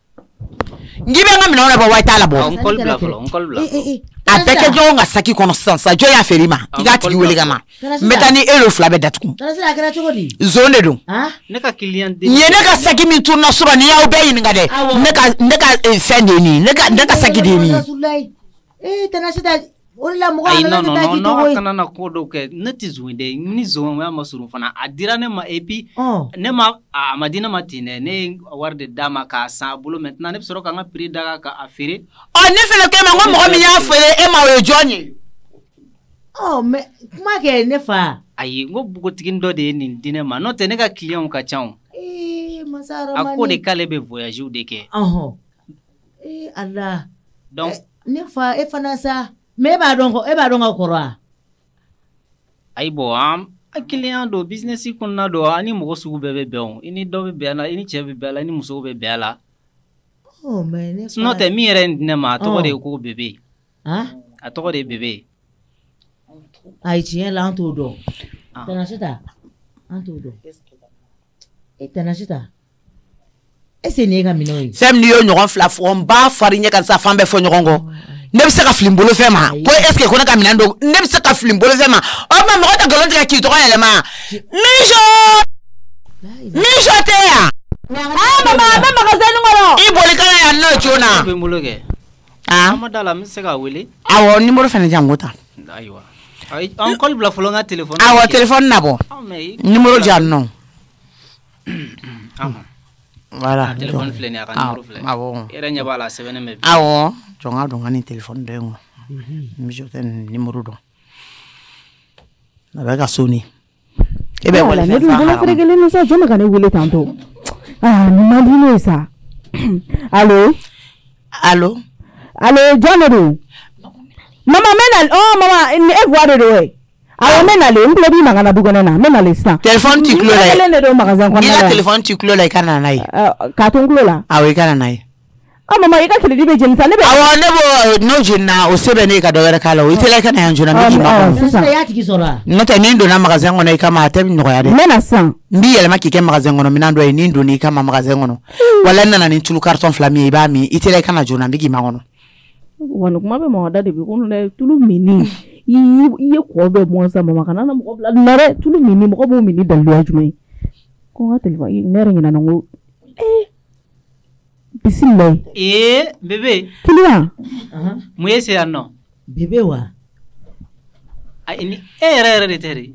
n k'i bɛ n ka minɛnw labɔ wa i t'a labɔ n kɔli bila fɔlɔ n kɔli bila a bɛɛ kɛ jɔn ka saki kɔnɔ sisan sa jɔn y'a feere i ma i k'a tigi wele ka na n bɛ taa ni e y'o fila bɛɛ datugu zone de don ne ka client n ye ne ka saki min tununa sɔrɔ n'i y'aw bɛɛ ɲininka dɛ ne ka fɛn de ye nin ye ne ka saki de ye nin ye ayi non kana na ko dɔw kɛ ne tɛ zon dɛ ni zon ya ma surun fana a dira ne ma et puis ne ma a ma di ne ma ten dɛ ne ye wari de d'a ma k'a san a bolo maintenant ne bɛ sɔrɔ ka n ka prix da k'a feere ne fɛnɛ ko e ma ko mɔgɔ min y'a feere e ma o ye jɔn ye mais kuma kɛ ne fa ayi n ko npogotigini dɔ de ye nin di ne ma n'o tɛ ne ka client ka ca o a ko de k'ale bɛ voyage de kɛ ala donc ne fa e fana sa mais e b'a dɔn ka kɔrɔ wa ayi bɔn a client don business kɔnɔna don ani mɔgɔ sugu bɛɛ bɛ bɛn o i ni dɔ bɛ bɛn a la i ni cɛ bɛ bɛn a la i ni muso bɛ bɛn a la n'o tɛ min yɛrɛ di ne ma a tɔgɔ de ye ko bebe a tɔgɔ de ye bebe ayi tiɲɛ la an t'o dɔn Tanasita an t'o dɔn Tanasita est-ce que ne ka minɛnw ye fɛn min y'o ɲɔgɔn fila fɔ n b'a fari ɲɛ kan sa fan bɛɛ fɔ ɲɔgɔn kɔ ne bɛ se ka fili n bolo fɛn ma ko est-ce que ko ne ka minɛn don ne bɛ se ka fili n bolo fɛn ma o tuma mɔgɔ tɛ nkalon tigɛ k'i tɔgɔ yɛlɛma Mijo tɛ yan mama a bɛ magasin kɔnɔ i boli kana yan n'o joona bɛ n bolo kɛ an ma da la n bɛ se k'a wele awɔ numéro fɛnɛ jan n ko ta ayiwa an kɔli bila fɔlɔ n ka téléphone awɔ téléphone na bɔ numéro jan nɔ voilà téléphone filɛ nin a ka numéro filɛ awɔ yɛrɛ ɲɛ b'a la sɛbɛnnen bɛ bi awɔ jɔn ka dɔn ka nin téléphone dɔ ye n kɔ Mijo tɛ nin numéro dɔn a bɛ ka soni e bɛ wele fɛn fa ne dun kelen ni sa jɔn ka ne wele tantôt man di ne sa allo jɔn de don mama mama e voix de don awo me nale n tulo b'i mankan na du kɔnɔ na me nale sisan téléphone t'i tulo la ye kelen de don magasin kɔnɔ n'i ka téléphone t'i tulo la i ka na n'a ye k'a to n tulo la awɔ i ka na n'a ye mama ika kile dibe jenisa ne be awo ne bo no jinna o sebe ne ka dogere kala o itele kana yanjuna mi ma sisan ya tigi sora nota ni ndo na magasin ngono ikama atem no ya de mena san mbi yele makike magasin ngono minando e ni ndo ni kama magasin ngono wala nana ni tulu carton flamier iba mi itele kana jona mbigi mangono wanu kuma be mo da de bi kunu le tulu mini iye ko be mo sa mama kana na mo bla nare tulu mini mo bo mini dalu ajumai ko ngata liba nere ngina nango bismillah bébé kilia muyese anno bébé wa ini re de tere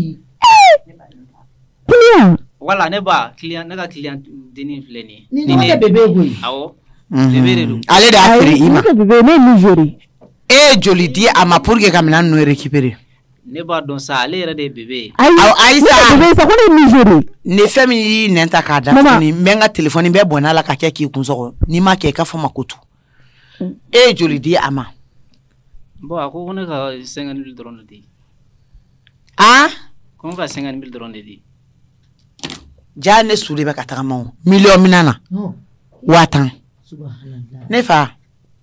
kilia wala ne ba client ne ka client dini fleni ni ne bébé goyi awo bébé de ale da afri ima bébé ne nigeri joli di ama pour que kamina no récupérer ne ba don sa ale re de bébé aisa bébé sa ko ne nigeri ne femi nenta ka da ni menga téléphone be bona la ka ke ki kunso ni ma ke ka fama kutu joli di ama bo ako ne ka 50,000 drone de ko ka 50,000 drone de jane suri be ka tagama million minana watan subhanallah ne fa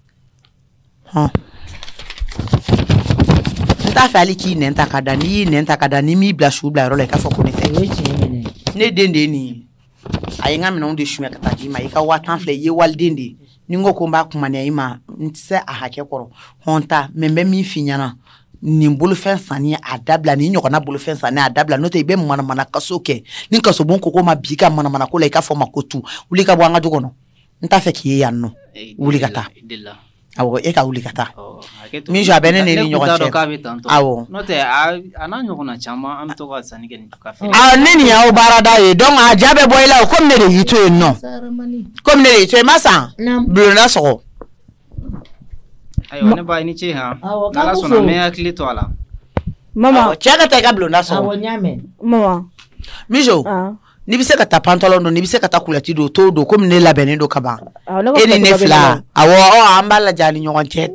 nta fali ki nenta kada ni mi bla shu bla rola ka foko ne te ne dende ni ayinga mina onde shume kata di ma ika watan fle ye wal dende ningo ko mba kuma ne ima ntse a hake koro honta membe mi finyana ni mbulu fen sani adabla ni nyoko na bulu fen sani adabla no te be mana kasoke ni kaso bon ko ma bika mana ko le ka fo makotu uli ka bwanga jogono nta fe ki yanno uli kata awo e ka uli kata mi jabene ne ni nyoko awo no te ana nyoko na chama am to ka sani ken ka fe neni ya o barada e donc a jabe boyla ko me de yito no ko me de yito masa blona so ayo ne ba ni che ha ala sona me akli to ala mama chaka ta ka blona so awo nyame mama mijo ni bise ka ta pantalon do ni bise ka ta kulati do to do comme ne labene do kaba eni ne fla awo ambala jani nyon chet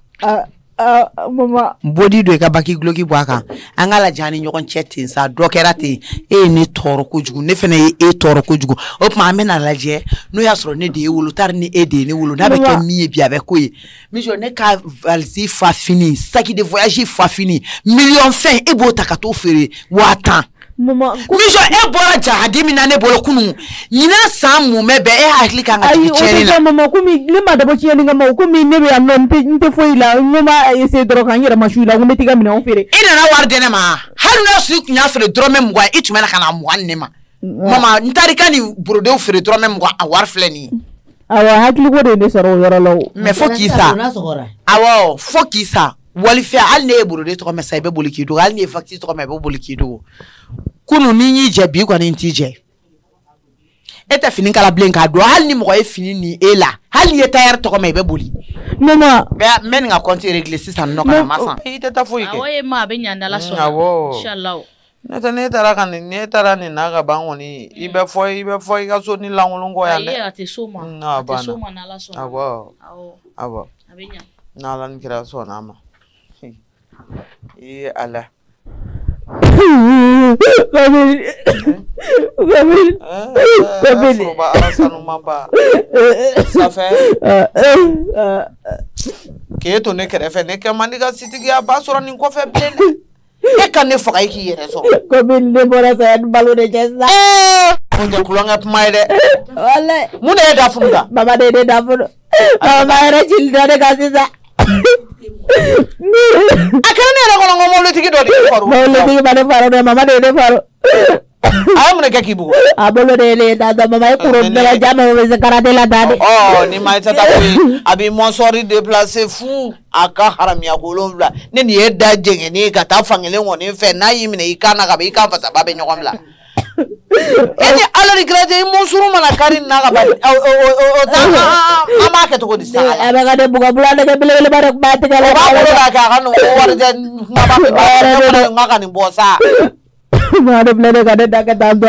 mama body do ka baki gloki bwaka angala jani nyon chet sa do kerate ni toro kojugu ne fene toro kojugu o ma mena laje no ya soro ne de wulu tar ni de ne wulu na be ke mi bia be koyi mijo ne ka valsi fa fini saki de voyage fa fini million fin e bo takato fere watan mama mijo bora jahadi mina ne bolo kunu nyina samu mebe hakli kanga ticheni na mama kumi le madabo chieni ngama kumi nebe amno nte foila ngoma ese dro kangira mashula ngome tiga mina ofere ina na warde ne ma haruna su kunya fere dro me mwa itumela kana mwa ne ma mama ntarika ni brode ofere dro me mwa awar fleni awa hakli ko de soro yoro law me fokisa awo fokisa walifa al ne brode to me saybe boliki do al ne fakti to me boliki do kunu ni jebi kwa ni ntije eta fini kala blenka do hal ni mo e fini ni ela hal ni tayar to ko me be boli mama be men nga konti régler sisan no kana masa ite ta foike awoye ma be nyanda la so inshallah neta ne tara kan ne tara ni na ga bangoni ibe foi ga so ni langolongo ya ne ate soma na la so awo abenya na lan kira so na ma ala Keto ne kerefe ne kemaniga sitigi abasura ni ko fe blele e kan ne faga ki yere so ko bin le bora sa balu de jessa onja kulanga pmaide wala mune da funda baba de da funda mama era children de kasisa akana ne ko ngo molo tigi do di faru molo tigi bale faru de mama de faru amune ka kibu abolo de le da mama e kuro de la jama we zakarate la dade ni mai tata ko abi monsori déplacer fou aka haramia kolomla ne ni eda jenge ni ka ta fangele ngoni fe na yimine ikana ka be ka fata babe nyokomla eni ala regrete monsuru mana karin na ka ba o ta ama ke to ko disa aba ka de buga bula de bele bare ba te ka ba ko ka ka no warje ngaba ngaka ni bosa Mada blade ka de ka tanto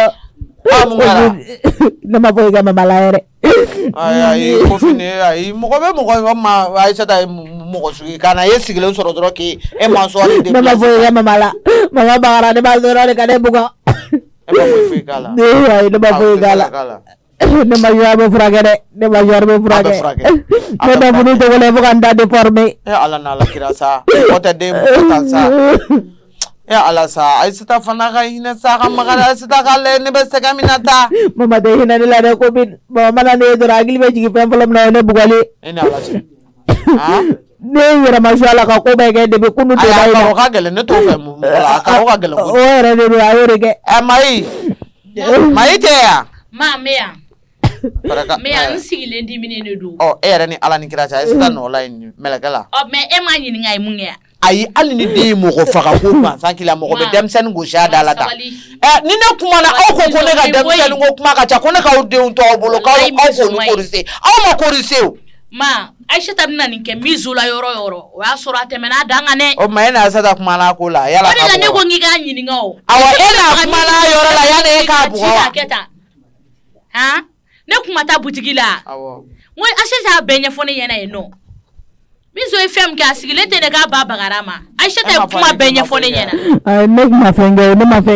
nama boy ga mama la ere ay ko fini ay mo ko ma ay sata mo ko sugi kana yesigele soro dro ki e ma so de nama boy ga mama la mama bagara de ba doro de ka de buga e ma boy fi kala de ay de ba boy gala ne major be fragere ne major be fragere ne da bunu to wala bukan da deforme ala na la kirasa ota de mota sa ala sa ai sita fana ga hina sa ga magala sita ga le ne be sega minata mama de hina ne la ne ko bin mama na ne do ragil be jigi pempolam na ne bugali ina ala sa ha ne yara mashallah ka ko be ge de be kunu to dai ka ka gele ne to fe mu la ka ka gele o re de ayore ge mai te ya ma meya meya nsigile ndi minene do era ni ala ni kirasa esta no line melagala me e ma nyini ngai munga ayi ali ni de mo ko faka ko ma sankila mo ko be demsen go sha dalata ni ne kuma na o ko ne ga demsen go kuma ka cha ko ne ka o de un to bolo ka o ko ni korise o ma korise o ma aisha tabna ni ke mizula yoro o ya soro atemena danga ne o ma ina sa da kuma na ko la yala ka ne go ngi ga nyini ngao awa ina kuma na yoro la ya ne ka bu ha ne kuma ta butigila awo mo aisha benye fone yana eno mizo fm ka sigile te ne ga baba garama aisha ta kuma benye fone yana ai ne ma fenge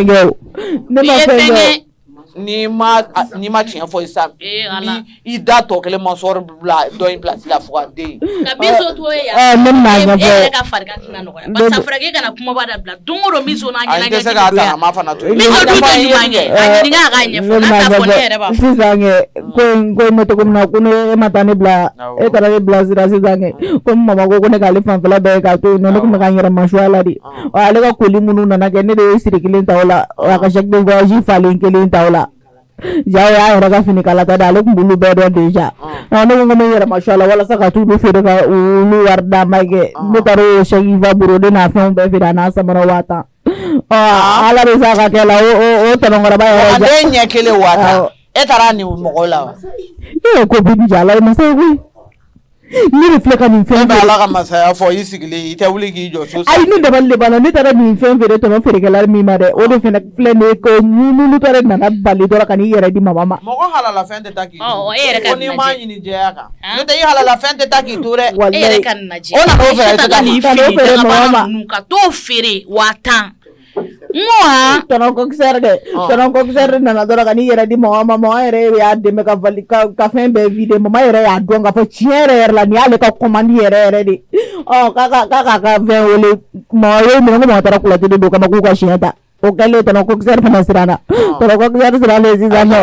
ni ma tiɲɛ fɔ isa ni I da tɔ kelen ma sɔrɔ bila dɔ in place la fo ka den ka miso to ye ya ne ma ɲɛfɔ e ka farika tina nɔgɔya parce que farika kana kuma ba da bila don o don miso na ɲɛna kɛ se ka ta ma fana to miso du tɛ ɲuman ye a ɲininka a ka ɲɛfɔ n'a ta fɔ ne yɛrɛ b'a fɔ sisan ko me to ko na ko ne ma taa ne bila e taara ne bila sira sisan ko mama ko ne k'ale fanfɛla bɛɛ ka to ne kun bɛ ka n yɛrɛ masuwa la de ale ka koli minnu nana kɛ ne de ye siri kelen ta o la a ka chèque de voyage falen kelen ta o la jaw ya yɛrɛ ka fini kala ta de ale kun b'olu bɛɛ dɔn déjà ne ko n bɛ yɛrɛ masuwa la walasa ka t'olu feere ka olu wari d'a ma kɛ ne taara o chèque va burode n'a fɛnw bɛɛ feere a n'a samara 5000 ala de sa ka kɛ la o tɔnɔnkɔrɔba yɛrɛ ja ale ɲɛ kelen 5000 e taara ni mɔgɔ la wa e ko bi jala e masa koyi ni reflect ka nin fɛn bɛɛ ala ka masaya fɔ I sigilen I tɛ wuli k'i jɔ so ayi ne dabali de b'a la ne taara nin fɛn feere tɔnɔ feerekɛla min ma dɛ o de fɛnɛ filɛ ne ko n'olu taara nana bali dɔrɔn ka n'i yɛrɛ di mama ma mɔgɔ halala fɛn tɛ taa k'i to e yɛrɛ ka ko n'i ma ɲini jɛya kan n'o tɛ I halala fɛn tɛ taa k'i to dɛ e yɛrɛ ka lajɛ o nana o fɛɛrɛ tɛ taa ni feere mama ma ka t'o feere 5000 Moi, tɔnɔ kokisɛri nana dɔrɔn ka n'i yɛrɛ di mama yɛrɛ y'a dɛmɛ ka vali ka fɛn bɛɛ vide mama yɛrɛ y'a dɔn k'a fɔ tiɲɛ yɛrɛ la nin y'ale ka commande yɛrɛ de k'a ka fɛn wele mɔgɔ ye minɛ ko mɔgɔ taara kulati de don kama k'u ka siɲɛ ta o kɛlen tɔnɔ kokisɛri fana siranna tɔnɔ kokisɛri siralen sisan nɔ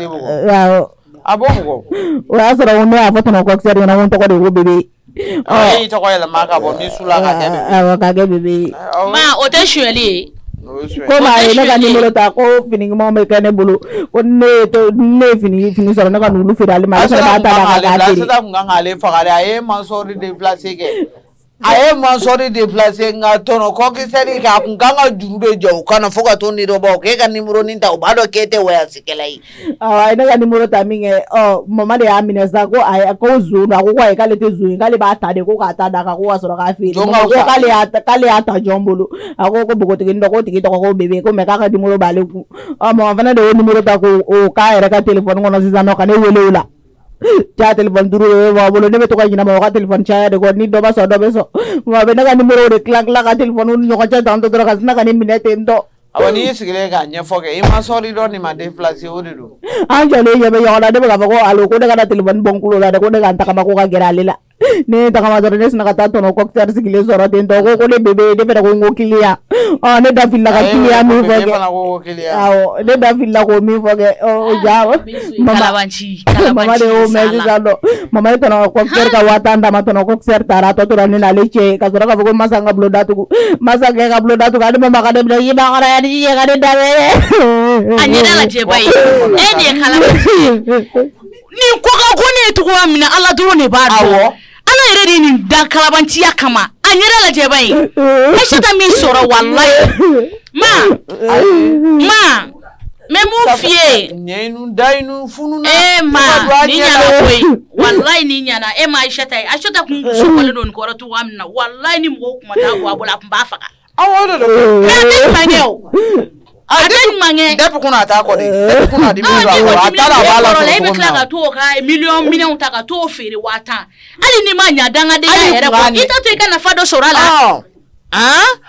a b'o mɔgɔ o y'a sɔrɔ ne y'a fɔ tɔnɔ kokisɛri ɲɛna ko n tɔgɔ de ko bebe e tɔgɔ yɛlɛma ka bɔ Misula ka kɛ bebe awɔ ka kɛ bebe ma o tɛ suyɛli ye ko ma ye ne ka numéro ta ko fini ɲuman bɛ kɛ ne bolo ko ne ye fini sɔrɔ ne ka n'olu feere ale ma ale fana b'a ta da k'a feere sisan kun kan k'ale faga de a ye mansɔnri déplacé kɛ a ye mansɔnri déplacé nka tɔnɔ kokisɛri kɛ a kun kan ka juru de jɔ u kana fo ka to ni dɔ bɔ k'e ka numéro nin ta u b'a dɔn k'e tɛ wayasikɛla ye a ye ne ka numéro ta min kɛ mama de y'a minɛ sa ko ayi ko zon don a ko ayi k'ale tɛ zon ye k'ale b'a ta de ko k'a ta da kan ko ka sɔrɔ k'a feere mama ko k'ale y'a ta jɔn bolo a ko npogotigini dɔ ko tigi tɔgɔ ko bebe ko mɛ k'a ka numéro b'ale kun mama fana de y'o numéro ta k'o k'a yɛrɛ ka téléphone kɔnɔ sisan nɔ ka ne wele o la caya téléphone 5 b'a bolo ne bɛ to ka ɲinama o ka téléphone caya de kɔ ni dɔ b'a sɔrɔ dɔ bɛ sɔn mama bɛ ne ka numéro de tila ka téléphone ni ɲɔgɔn cɛ tantɔ dɔrɔn ka sina ka ne minɛ ten tɔ awɔ n'i y'i sigilen k'a ɲɛfɔ kɛ I ma sɔri dɔ nin ma déplacé o de don an jɔlen ɲɛ bɛ ɲɔgɔn na ne bɛ k'a fɔ ko alo ko ne ka na téléphone bɔ n kulo la dɛ ko ne ka n tagama ko ka gɛrɛ ale la ne ye tagama dɔrɔn ne sina ka taa tɔnɔ kokisɛri sigilen sɔrɔ ten tɔ ko ne bebe ne fɛnɛ ko n ko client ne da filila ka client min fɔ kɛ awɔ ne da filila k'o min fɔ kɛ o ja mama de y'o mɛn sisan nɔ mama ye tɔnɔ kokisɛri ka 5000 d'a ma tɔnɔ kokisɛri taara a tɔ tora ne n'ale cɛ ka sɔrɔ k'a fɔ ko masa n ka bulon datugu masa kɛ ka bulon datugu ale mama ka ne minɛ i b'a kɔrɔ yan ni ka ne da a ɲɛda lajɛ ba ye e de ye kalabanci ye nin ko ka ko ne ye cogoya min na Ala dɔrɔn de b'a dɔn Ala yɛrɛ de nin da kalabanciya kama a ɲɛda lajɛ ba ye Aisata min sɔrɔ wallahi ma mɛ mun f'i ye ɲɛɲinu dayinu fununa ma ni ɲana koyi wallahi ni ɲana e ma Aisata ye Aisata kun sɔgɔlen don nin kɔrɔ cogoya min na wallahi ni mɔgɔw kuma taa bɔ a bolo a kun b'a faga awɔ o de don mais a tɛ ɲuman kɛ o a tɛ ɲuman kɛ depuis kun a t'a kɔ de depuis kun a dimi don a kɔrɔ a taara a b'a la sɔrɔ e bɛ tila ka t'o ka miliyɔn ta ka t'o feere 5000 hali ni ma ɲa dangadenya yɛrɛ kɔ I t'a to I ka nafa dɔ sɔrɔ a la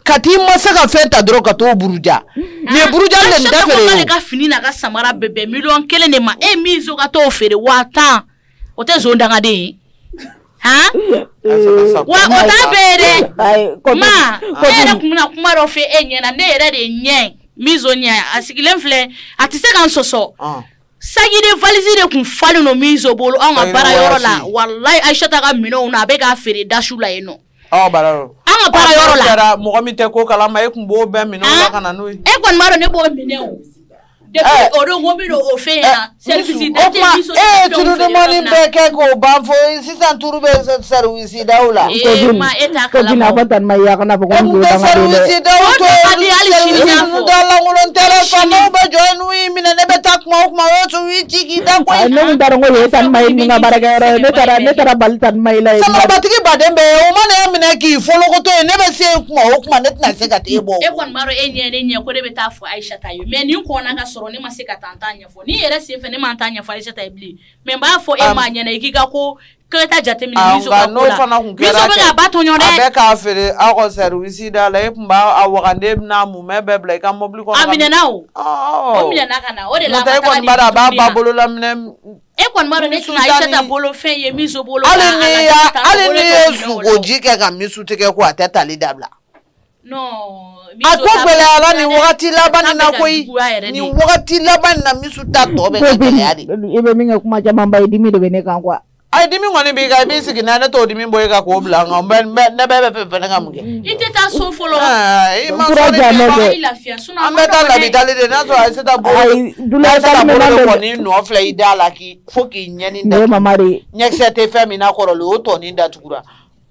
kati masa ka feta dro ka to buruja me buruja le nda fere ka fini na ka samara bebe million kele ne ma e mizo ka to fere wata o te zo ndanga de ha wa o ta bere ma era kuma ro fe enye na ne era de nye mizo nya asigile fle atise kan soso sagide valise de kun fali no mizo bolo on bara yoro la wallahi Aisha ta ka mino na be ka fere dashu la eno bararo an para yoro la mo mi te ko kala ma e kun bo be mino la kana no e kon maro ne bo mino depuis odo ngomi do o fe na service date miso turu de moni be ke ko ba fo sisan turu be service daula ma eta kala ko batan ma ya kana ko ngo service daula to adi ali shini dala ngulon telephone ba join wi mina ne betak ma ko ma to wi chiki da ko no ndaro ngo tan mai ni ngabara ga ne tara bal tan mai la sama batiki badembe o mane mina ki folo ko to ne be se ko ma net na se ga tebo e kon maro enye ko de beta fo Aisha tayo me ni ko na ga ni ma se ka tantanya fo ni yere se fe ni ma tantanya fo Aisha tabli me ba fo e ma nya na ikika ko keta jate mi mizo ka kula mizo be ga bato nyore abe ka fere a ko service da la e mba a wakande na mu me be ble ka mobli ko amina na o mina na kana o de la mata ko bara ba bolo la mine e kon maro ne tuna Aisha ta bolo fe ye mizo bolo ale ni su goji ke ka misu teke ko ateta li dabla no akobele ala ni wakati labani na koi ni wakati labani na misu tato be ngeli ibe minga kuma jama mba idimi de bene kan kwa ai dimi ngoni bi ga bi sigina na to dimi boy ga ko blanga ne bebe pepe nga muge ite ta so folo ma so de la fia suna ameta la vitale de na so ai seta bo dula ta me na ko ni no fle idala ki foki nyani nda mamari nyexete femi na ko lo to ni nda tukura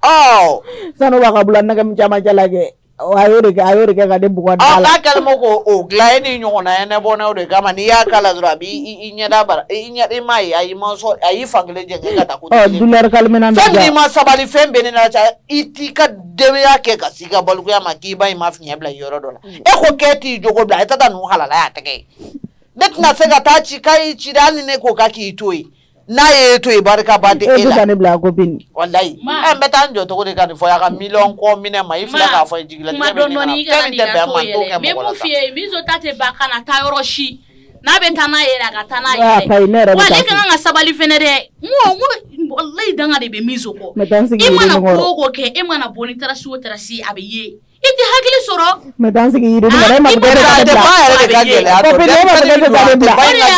sano ba kabula na kam chama chalage ayore ke ga de bukwa dala akal moko o glaini nyona ene bona o de kama ni yakala zrabi inyada bara inyade mai ayi monso ayi fangle je ga ta ko dular kalmena nda femni ma sabali fembe ni na cha itika dewe yake ka siga bolku ya makiba ima fnya bla yoro dola e ko keti jogo bla tata nu halala ya teke detna sega ta chi kai chirani ne ko kaki itoi na ye to ibarka bade ela ne bla ko bin wallahi mbeta njo to ko de kan fo ya ka million ko mine ma ifla ka fo jigila ma do no ni ga ni ga to yele me mo fie mizo tate baka na tayoro shi na be tana yele ga tana yele wale kan nga sabali fenere mo wallahi danga de be mizo ko imana ko ke imana boni tarasi o tarasi abiye iti hakili soro medansi ki yiri ngare ma bere ka de ba yere ka gele a to de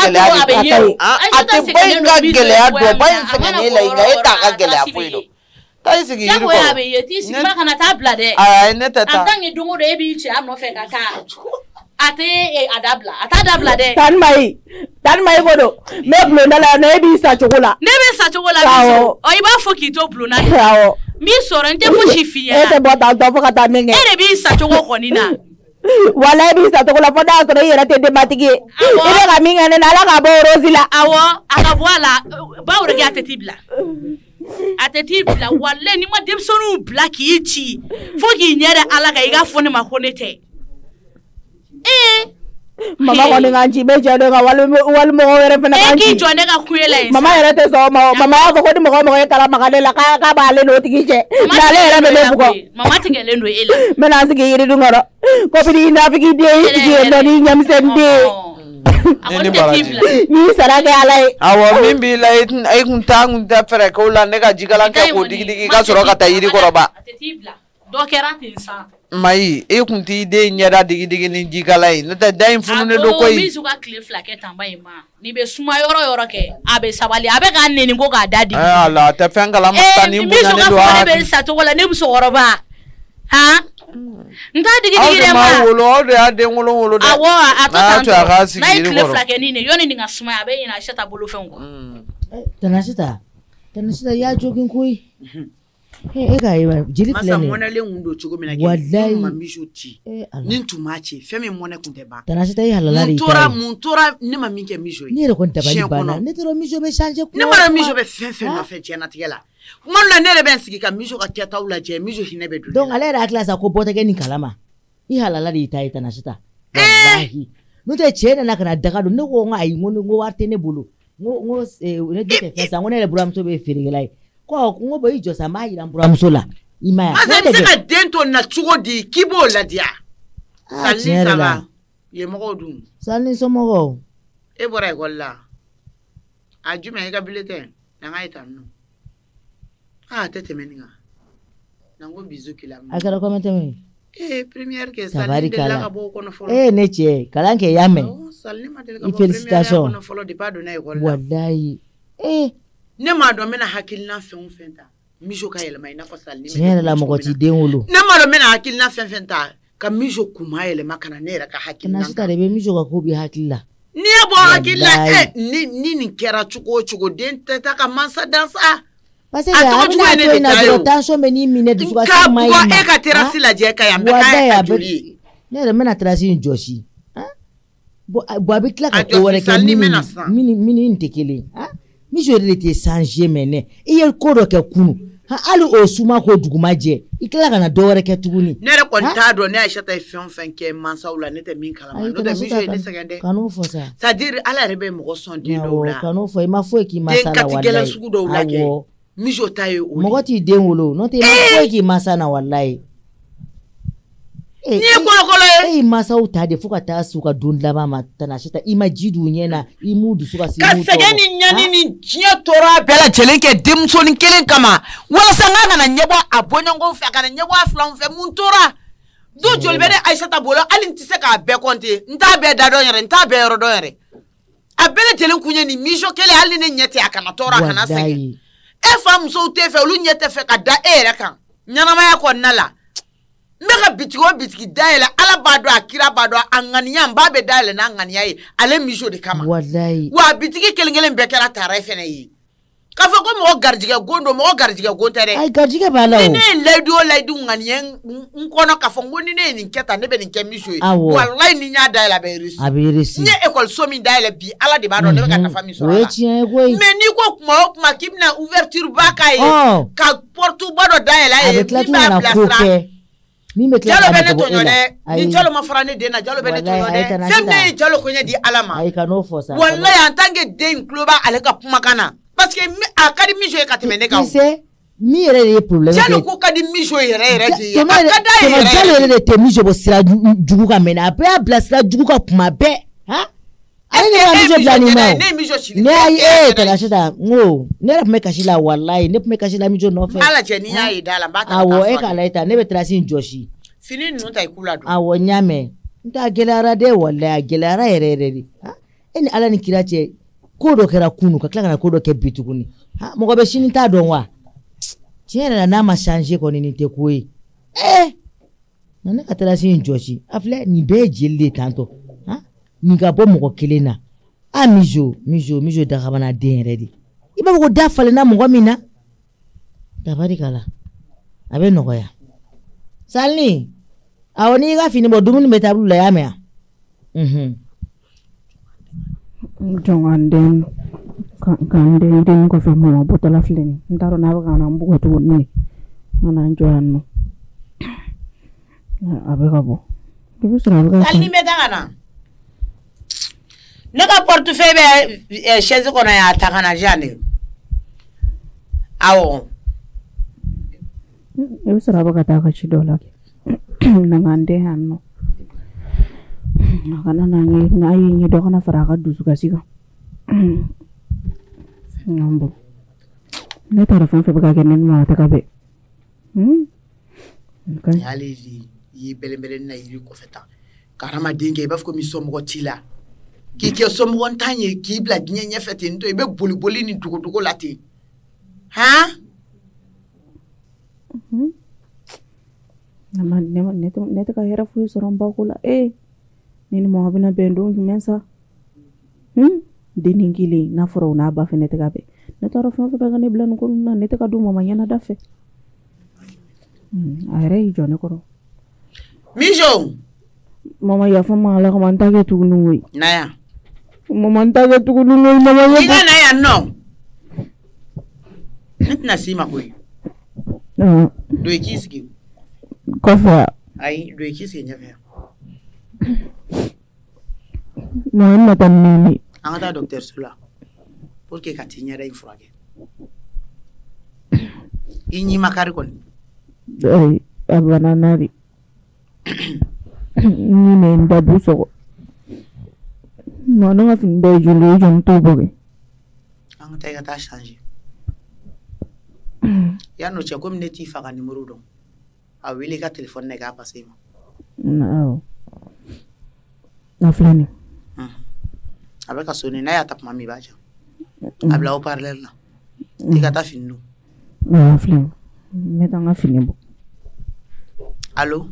ati boy ka gele a do boy sengene la inga eta ka gele a fuido tai sigi yiri ko ya be yeti si ba kana tabla de ai ne tata antangi dungo de bi chi am no fe ka ta ate atadabla de tan mai godo me blonda la ne bi sa chokola biso o iba foki to blonda mi soro nte fo shifiya ete bota to fo kata menge ere bi sa choko konina wala bi sa chokola fo da so yera te de matigi ebe ga minga ne na la ga bo rozila awo akabwala ba urege atetibla walle ni ma demsonu black yichi foki nyere alaga iga fo ne makonete mama ko ni nganji be jado ga wal mo were fena kanji ki jone ga kuyele mama yere te so mama ko di mo kala magale la ka ba le no tigije la le era be buko mama tigele ndo ele mena sigi yiri du ngoro ko bi na fiki de tigije no ni nyam sende ni sarage alai awo mimbi la ay kunta fere ko la ne ga jigala ke ko digi ga soro ka tayiri ko roba do kerate sa mai e kunti de nyada digi ni jigala yi nta dain funu ne do koy mi suka clip la ke tamba ima ni be suma yoro ke abe sabali abe ga neni ko ga dadi ala ta fengala mutani bu na ne do ha be sa to wala ne bu so roba ha nta digi de ma wolo de ade wolo de awo atata na clip la ke ni ne yoni nga suma abe ina shata bolo fengo tanasita ya jogin koy ga yiwa jili plane masa mona le ngundo chugo mina ke ma mishuti nintumache femi mona kunteba tanasita yi halalari muntora ne ma minke misho ni re konta bali bana ne toro misho be changer ko ne mara misho be fefe na fe tiana tigela kuma la ne re ben sigi ka misho ka tiata ula je misho hinebe du donc ale ra classe ko bota ke ni kalama yi halalari tai tanasita wallahi no te chena na kana daga do ne ko ngai ngono ngo warte ne bulu ngo ne de pesa ngo ne le buram so be firigelai ko ngo boy josa ma yira buram so la ima asa bi se ka den to na cogo di k'i b'o ladiya Salini ça va ye mɔgɔw dun Salini somɔgɔw e bɔra école la a jumɛn i ka bulletin na ŋa ye tan nɔ a tɛ tɛmɛ nin kan na n ko bisu k'i la a kɛra combien tɛmɛ première kɛ Salini delila ka bɔ o kɔnɔ fɔlɔ ne cɛ kalan kɛ y'a mɛn Salini ma deli ka bɔ première kɔnɔ fɔlɔ depuis a donna école la walayi ne m'a dɔn n bɛna hakilina fɛn o fɛn ta Mijo ka yɛlɛma i n'a fɔ Salini tiɲɛ yɛrɛ la mɔgɔ t'i den wolo ne m'a dɔn n bɛna hakilina fɛn fɛn ta ka Mijo kuma yɛlɛma ka na ne yɛrɛ ka hakilina kan de bɛ Mijo ka ko b'i hakili la n'i ye bɔ hakili la ni nin kɛra cogo o cogo den tɛ taa ka mansa dansa parce que a bɛna to in na dɔrɔn tension bɛ n'i minɛ dusukasi ma ɲi ma e ka terrasse lajɛ ka yan bɛɛ ka joli ye ne yɛrɛ bɛna terrasse in jɔsi bon a bɛ tila ka ko wɛrɛ kɛ min tɛ kelen Mijo yɛrɛ de tɛ changer maintenant i ye ko dɔ kɛ kunu hali o suma ko duguma jɛ i tila ka na dɔ wɛrɛ kɛ tuguni ne yɛrɛ kɔni t'a dɔn ne Aïssata ye fɛn o fɛn kɛ mansaw la ne tɛ min kalama n'o tɛ Mijo ye ne sɛgɛn dɛ kan'o fɔ sa c'est à dire Ala yɛrɛ bɛ mɔgɔ sɔn den dɔw la kan'o fɔ i ma foyi k'i mansa la walayi den kati gɛlɛn sugu dɔw la kɛ Mijo ta ye o ye mɔgɔ t'i den wolo n'o tɛ i ma foyi k'i mansa na walayi n'i ye kolokolo ye e mansaw ta de fo ka taa s'u ka don laban ma Tani Aïssata i ma ji d'u ɲɛ na i m'u dusu kasi ka sɛgɛn ni ɲani ni diɲɛ tɔɔrɔ bɛɛ lajɛlen kɛ denmusonin kelen kama walasa n ka kana ɲɛbɔ a bɔɲɔgɔnw fɛ a kana ɲɛbɔ a filanw fɛ mun tora du joli bɛ ne Aïssata bolo hali n tɛ se k'a bɛɛ compter n t'a bɛɛ da dɔn yɛrɛ n t'a bɛɛ yɔrɔ dɔn yɛrɛ a bɛɛ lajɛlen kun ye nin Mijo kelen hali ni ne ɲɛ tɛ a kana tɔɔrɔ a kana sɛgɛn e fa musow tɛ fɛ olu ɲɛ tɛ fɛ ka da e yɛrɛ kan ɲɛnamaya kɔnɔna la n bɛ ka bitigi o bitigi dayɛlɛ Ala b'a dɔn a kira b'a dɔn a ŋaniya n b'a bɛ dayɛlɛ n'a ŋaniya ye ale Mijo de kama wa bitigi kelen kelen bɛɛ kɛra tara fɛnɛ ye k'a fɔ ko mɔgɔ garijɛgɛ gon don mɔgɔ garijɛgɛ gon tɛ dɛ ayi garijɛgɛ b'a la o ni ne ye layidu o layidu ŋaniya n kɔnɔ k'a fɔ n ko ni ne ye nin kɛ tan ne bɛ nin kɛ Mijo ye walayi ni n y'a dayɛlɛ a bɛ réussir n ye école min dayɛlɛ bi Ala de b'a dɔn ne bɛ ka nafa min sɔrɔ a la mais n'i ko kuma o kuma k'i bɛna ouverture ba k'a ye ka porte ba dɔ dayɛlɛ a ye min b'a bilasira Jalo bɛ ne tɔɲɔ dɛ ni Jalo ma fara ne den na Jalo bɛ ne tɔɲɔ dɛ fɛn min ye Jalo koɲɛ di Ala ma walayi en tant que den in tulo b'a ale ka kumakan na parce que a ka di Mijo ye ka tɛmɛ ne kan min yɛrɛ de ye problème Jalo ko ka di Mijo yɛrɛ de ye a ka d'a ye yɛrɛ Jalo yɛrɛ de tɛ Mijo bɔ sira jugu kan mɛ a bɛɛ y'a bila sira jugu kan kuma bɛɛ ale ne ka Mijo bila nin ma ne y'a ye Tani Aïssata n ko ne yɛrɛ tun bɛ kasi la walayi ne tun bɛ kasi la Mijo nɔfɛ ala cɛ ni y'a ye da la n b'a ta awɔ e k'a lajɛ tan ne bɛ terrasse in jɔsi fini ninnu ta i k'u la don awɔ n y'a mɛn n t'a gɛlɛyara dɛ walayi a gɛlɛyara yɛrɛ yɛrɛ de e ni Ala ni kira cɛ ko dɔ kɛra kunu ka tila ka na ko dɔ kɛ bi tuguni mɔgɔ bɛ sini t'a dɔn wa tiɲɛ yɛrɛ la n'a ma changer kɔni nin tɛ ko ye na ne ka terrasse in jɔsi a filɛ nin bɛɛ ye jeli de tantɔ nin ka bɔ mɔgɔ kelen na Mijo dagabana den yɛrɛ de i b'a fɔ ko da falenna mɔgɔ min na tabarikala a bɛ nɔgɔya Salini awɔ n'i ka fini bɔ dumuni bɛ table la y'a mɛn jɔn kan den kɔfɛ mama bɔtɔla filɛ nin n t'a dɔn n'a bɛ ka na n bugɔ cogo min na n jɔ yan nɔ a bɛ ka bɔ i bɛ sɔrɔ a bɛ ka Salini bɛ taa ka na ne ka portefeuille bɛ chaise kɔnɔ y'a ta ka na jan de awɔ i bɛ sɔrɔ a bɛ ka taa ka ci dɔ la kɛ na n den yan nɔ a kana n'a ye n'a ye ɲɛ dɔ kana fara a ka dusukasi kan bɔ ne t'a dɔn fɛn fɛn bɛ ka kɛ ne ni ma ta ka bɛn hali i ye bɛlɛnbɛlɛn na yiri kɔfɛ tan ka hadamaden kɛ i b'a fɔ komi somɔgɔ t'i la k'i kɛ somɔgɔ ntan ye k'i bila diɲɛ ɲɛfɛ ten to i bɛ boli boli ni dogo la ten ne tɛ ka hɛrɛ foyi sɔrɔ n ba ko la ne ni mɔgɔ bɛna bɛn don jumɛn sa den kelen n'a fɔra o n'a ba fɛnɛ tɛ ka bɛn ne t'a dɔn fɛn fɛn bɛ ka ne bila nin ko na ne tɛ ka don mama ɲɛna da fɛ a yɛrɛ y'i jɔ ne kɔrɔ Mijo mama yafa ma Ala kama n t'a kɛ tuguni koyi na yan mama n t'a kɛ tuguni koyi mama i ka na yan nɔ ne tɛna s'i ma koyi don i k'i sigi kɔfɛ ayi don i k'i sigi ɲɛfɛ mama n na taa ni an ka taa dɔgɔtɔrɔso la pour que ka t'i ɲɛda in furakɛ i ɲi ma kari kɔni Ay, abananari. Ni ne ndabu so. Mana nga fin da jule jom to boge. Ang tega ta changer. Ya no che comme neti fa ka numéro don. A wele ka téléphone ne ga passer ma. No. Na flani. Avec a sonné na ya tap mami baja. Abla au parler là. Diga ta fin no. Na flani. Meta nga fini bo. Allô?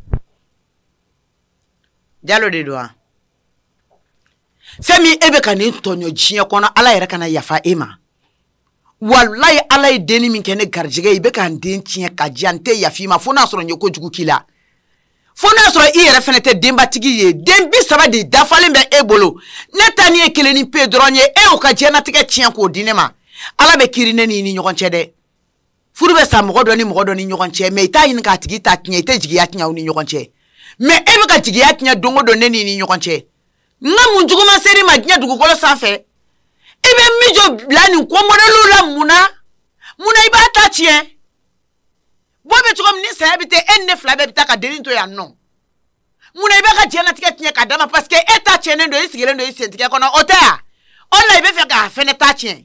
Diallo de doa. Femi ebe kani tonyo jinya kono ala yere kana yafa ema. Wallahi ala yi deni min kene garjige ibe kan den tinya ka jante yafi ma fona soro nyoko jugu kila. Fona soro i yere fenete demba tigi ye dembi saba de dafalen be ebolo. Netani e keleni pe dronye e o ka jena tike tinya ko dinema. Ala be kirine ni nyogon chede. Furu be sa mogo doni nyogon che me ita yin ka tigi ta tinya ite jigi ya tinya uni nyogon che. Me ebe ka jigi ya tinya dongo donne ni nyogon che. Nga munjuguma seri madnya dugu kolo sanfe. Ebe mijo blani kwa modelu la muna iba ta chien. Bobe chukom ni sa ebite enne flabe bita ka deni to ya non. Muna iba ka jena tike tinya ka dama parce que eta chien ndo isigele ndo isentike kono otea. Ona ibe fe ka fene ta chien.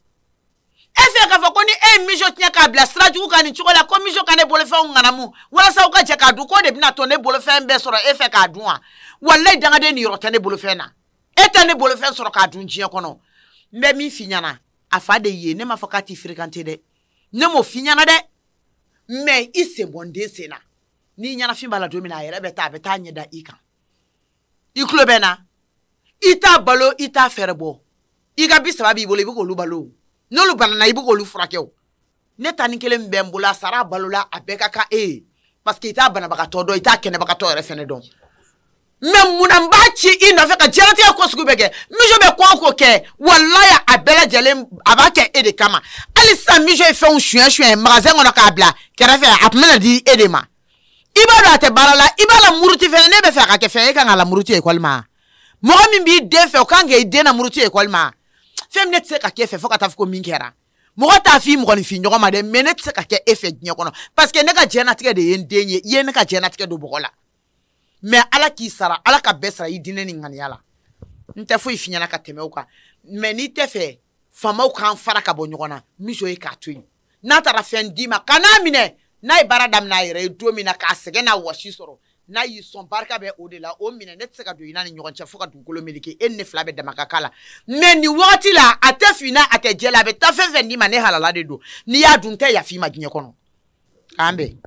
Efe ka fakoni mijo tinya ka bla straju ka ni chukola ko mijo ka ne bole fe nganamu. Wala sa uka je ka du ko de bina to ne bole fe mbe soro efe ka duwa. Wallahi danga de ni rotane bolo fena etane bolo fen soro ka dunjie kono mbe mi finyana afade ye ne mafakati fréquenté de ne mo finyana de me ise bonde sena ni nyana fimbala domina yere beta nyeda ika iklo bena ita balo ita ferbo iga bisaba bi bolo ibiko lu balo no lu banana ibiko lu frakeo ne tani kele mbembola sara balola abeka ka parce que ita bana baka todo ita kene baka to yere fene don même munambachi ino fe ka jerati ko sugubege mijo be ko ke wallahi abela jele abake ede kama alisa mijo e fe un chuen magasin on ka bla kera fe apmela di edema ibado ate barala ibala muruti fe ne be fe ka ke fe ka ngala muruti e kolma mo mi bi de fe ka nge de na muruti e kolma fem net se ka ke fe fo ka taf ko minkera mo ta fi mo ni fi nyogo ma de menet se ka ke efe nyogo parce que ne ka jena tike de yendenye ye ne ka jena tike do bokola. Mais ala ki sara ala ka besra yi dine ni ngani ala nte fo ifinyana ka teme uka mais ni te fe fama uka fara ka bo nyogona mijo e ka twin na tara fendi ma kana mine na ibara dam na ire do mina ka sege na washi soro na yi son barka be odela o mine net se ka do ina ni nyogon che fo ka du kolo melike enne flabe de makakala mais ni wati la ate fina ate jela be ta fe fendi ma ne halala de do ni ya dunte ya fi ma ginye kono ambe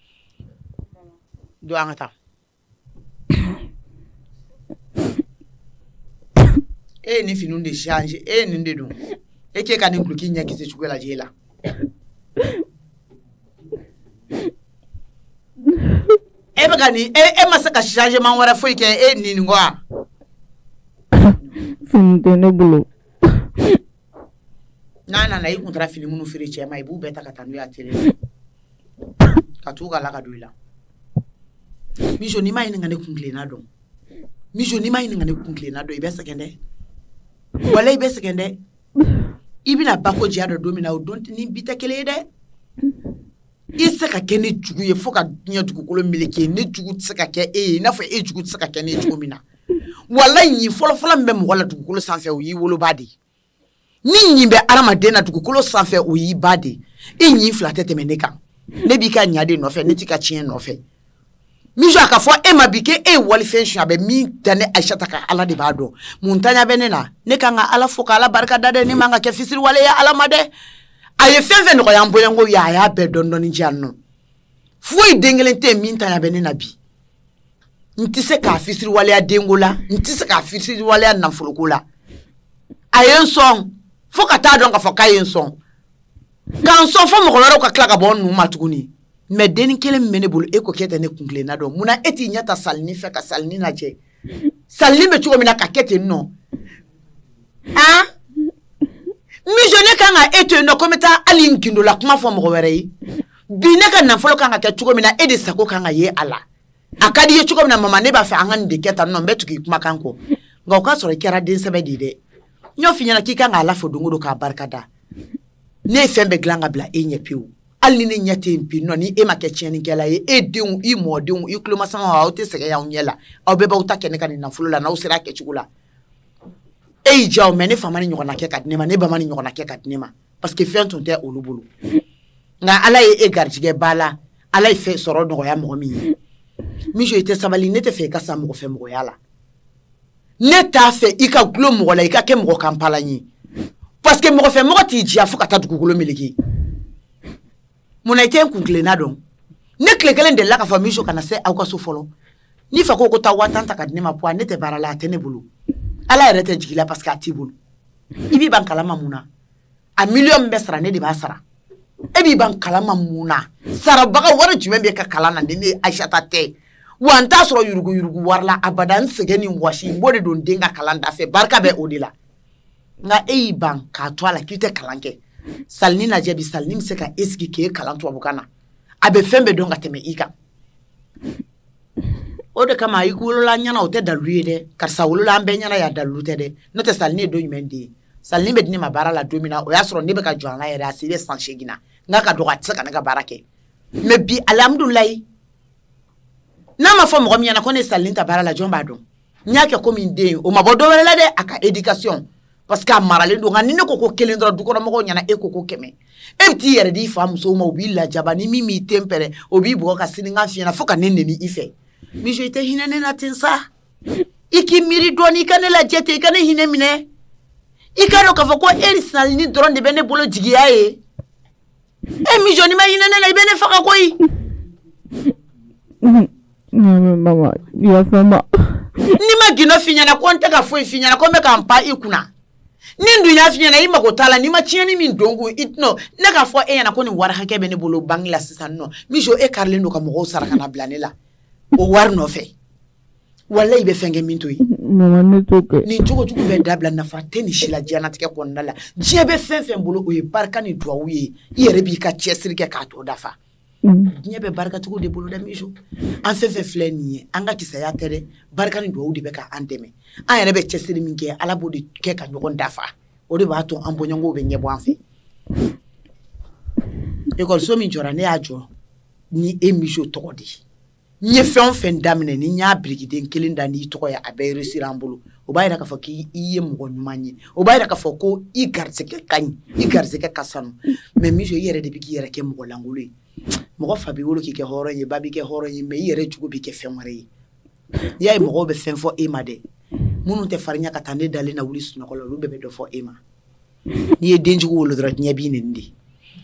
do angata ni finun de change ni ndedo eke ka ni nkluki nya kise chukela jela ebe gani masaka change man wara foi ke ni ngwa fin de ne bulo na yi kontra fini munu firi chema ibu beta katanu ya tele katuka la kaduila mijo ni mai ngane kunglena do mijo ni mai ngane kunglena do ibe sekende wala ibe sekende ibina bako jiado domina o don't ni bita kele de isaka kene jugu ye foka nya jugu kolo milike ne jugu tsaka ke na fo jugu tsaka ke ne jugu mina wala yin folo mbe mo wala jugu kolo sanfe o yi wolo badi ni nyimbe arama de na jugu kolo sanfe o yi badi yin flatete meneka ne bi ka nyade no fe ne tika chien no fe mijo akafo mabike wali fenshu abe mi tane aishata ka ala de bado muntanya benena ne kanga ala foka ala barka dade ni manga ke fisiri wale ya ala made aye fenfe no ya mboyengo ya be dondo ni janno foi dengelente mi tanya benena bi ntise ka fisiri wale ya dengola ntise ka fisiri wale ya namfulukula aye son foka ta donga foka yen son kan so fo mo ko ka klaka bon nu matuguni mais deni kele mene bolo eko kete ne kungle na do muna eti nyata salni fe ka salni na je salni me chuko mina ka kete no mi jone kanga eto no kometa alinkindo la kuma fo mo were yi bine ka na folo kanga ke chuko mina edi sako kanga ye ala akadi ye chuko mina mama ne ba fa anga de keta no betu ki kuma kanko nga ka soro kera den sebe de nyo finyana ki kanga ala fo dungudo ka barkada ne fembe glanga bla enye piu hali ni ne ɲɛ tɛ bi nɔ ni e ma kɛ tiɲɛnikɛla ye e denw i mɔdenw i tulomasama aw tɛ sɛgɛn y'aw ɲɛ la aw bɛɛ b'aw ta kɛ ne ka nin nafolo la n'aw sera a kɛcogo la e y'i diya mais ne fa ma ni ɲɔgɔnna kɛ ka di ne ma ne ba ma ni ɲɔgɔnna kɛ ka di ne ma parce que fɛn tun tɛ olu bolo nka ala ye e garijɛgɛ ba la ala ye fɛn sɔrɔ nɔgɔya mɔgɔ min ye Mijo i tɛ sabali ne tɛ fɛ i ka sa mɔgɔ fɛ mɔgɔya la ne t'a fɛ i ka gulo mɔgɔ la i ka kɛ mɔgɔ kanpalan ye parce que mɔgɔ fɛ mɔgɔ t'i diya fo ka taa dugukolo meleke mun na i tɛ n kun tilenna dɔn ne tile kelen delila k'a fɔ Mijo kana se aw ka so fɔlɔ ni fa ko taa 5000 ta ka di ne ma poids ne tɛ baara la a tɛ ne bolo ala yɛrɛ tɛ jigi la parce que a t'i bolo i b'i ban kalama mun na a million min bɛ sara ne de b'a sara e b'i ban kalama mun na sarabaga wari jumɛn bɛ ka kalan na ni ne Aishata tɛ wa n t'a sɔrɔ yurugu yurugu wari la abada n sɛgɛn ni wɔsi n b'o de don den ka kalan da fɛ barika bɛ o de la nka e y'i ban k'a to a la k'i tɛ kalan kɛ Salini lajɛ bi Salini bɛ se ka e sigi k'e kalan tubabukan na a bɛ fɛn bɛɛ dɔn ka tɛmɛ i kan o de kama i wolola ɲɛna o tɛ dalilu ye dɛ karisa wolola an bɛɛ ɲɛna ya dalilu tɛ dɛ n'o tɛ Salini ye don jumɛn den ye Salini bɛ di ne ma baara la don min na o y'a sɔrɔ ne bɛ ka jɔ an la yɛrɛ a se bɛ san 8 na n ka dɔgɔ a tɛ se ka ne ka baara kɛ mais bi alhamdulilayi n'a ma fɔ mɔgɔ min ɲɛna ko ne Salini ta baara la jɔn b'a dɔn n y'a kɛ komi n den o ma bɔ dɔ wɛrɛ la dɛ a ka éducation parce que a maralen don nka ni ne ko ko 1 dɔrɔn dukɔnɔmɔgɔw ɲɛna e ko ko 100 e bɛ t'i yɛrɛ di i fa musow ma o b'i lajaba ni min b'i ten pɛrɛ o b'i bugɔ ka sinikan f'i ɲɛna fo ka ne neni i fɛ Mijo i tɛ hinɛ ne na ten sa i k'i miiri dɔɔni i ka ne lajɛ ten i ka ne hinɛ minɛ i ka dɔn k'a fɔ ko e Salini dɔrɔn de bɛ ne bolo jigiya ye e Mijo ni ma hinɛ ne la i bɛ ne faga koyi mama yafa ma ni ma gino f'i ɲɛna ko n tɛ ka foyi f'i ɲɛna ko n bɛ ka n pan i kunna ni n dun y'a f'i ɲɛna i mago t'a la ni ma tiɲɛni min don kun i tɛnɔ ne k'a fɔ e ɲɛna ko nin wari hakɛ bɛ ne bolo banque la sisan nɔ Mijo e karilen don ka mɔgɔw sara ka na bila ne la o wari nɔfɛ walayi i bɛ fɛn kɛ min to ye mama ne t'o kɛ nin cogo jugu bɛ dabila nafa tɛ nin si la diɲɛlatigɛ kɔnɔna la diɲɛ bɛ fɛn fɛn bolo o ye barika ni duwawu ye i yɛrɛ b'i ka cɛsiri kɛ k'a tɔ dafa diɲɛ bɛ barikatigiw de bolo dɛ Mijo an fɛn fɛn filɛ nin ye an ka kisaya tɛ dɛ barika ni duwawu de bɛ ka an dɛmɛ an yɛrɛ bɛ cɛsiri min kɛ ala b'o de kɛ ka ɲɔgɔn dafa o de b'a to an bɔɲɔgɔnw bɛ ɲɛbɔ an fɛ ekɔliso min jɔra ne y'a jɔ ni e Mijo tɔgɔ de ye n ye fɛn o fɛn daminɛ ni n y'a birikiden kelen da n'i tɔgɔ ye a bɛɛ réussir an bolo o b'a yira k'a fɔ k'i ye mɔgɔ ɲuman ye o b'a yira k'a fɔ ko i garisɛgɛ ka ɲi i garisɛgɛ ka sanu mais Mijo i yɛrɛ de bɛ k'i yɛrɛ kɛ mɔgɔ langolo ye mɔgɔ fa b'i wolo k'i kɛ hɔrɔn ye ba b'i kɛ hɔrɔn ye mais i yɛrɛ jugu b'i kɛ fɛn wɛrɛ ye n'i y'a ye mɔgɔw bɛ fɛn fɔ e ma dɛ minnu tɛ farinya ka taa ne dalen na wuli sunɔgɔ la olu bɛɛ bɛ dɔ fɔ e ma n'i ye denjugu wolo dɔrɔn diɲɛ b'i neni de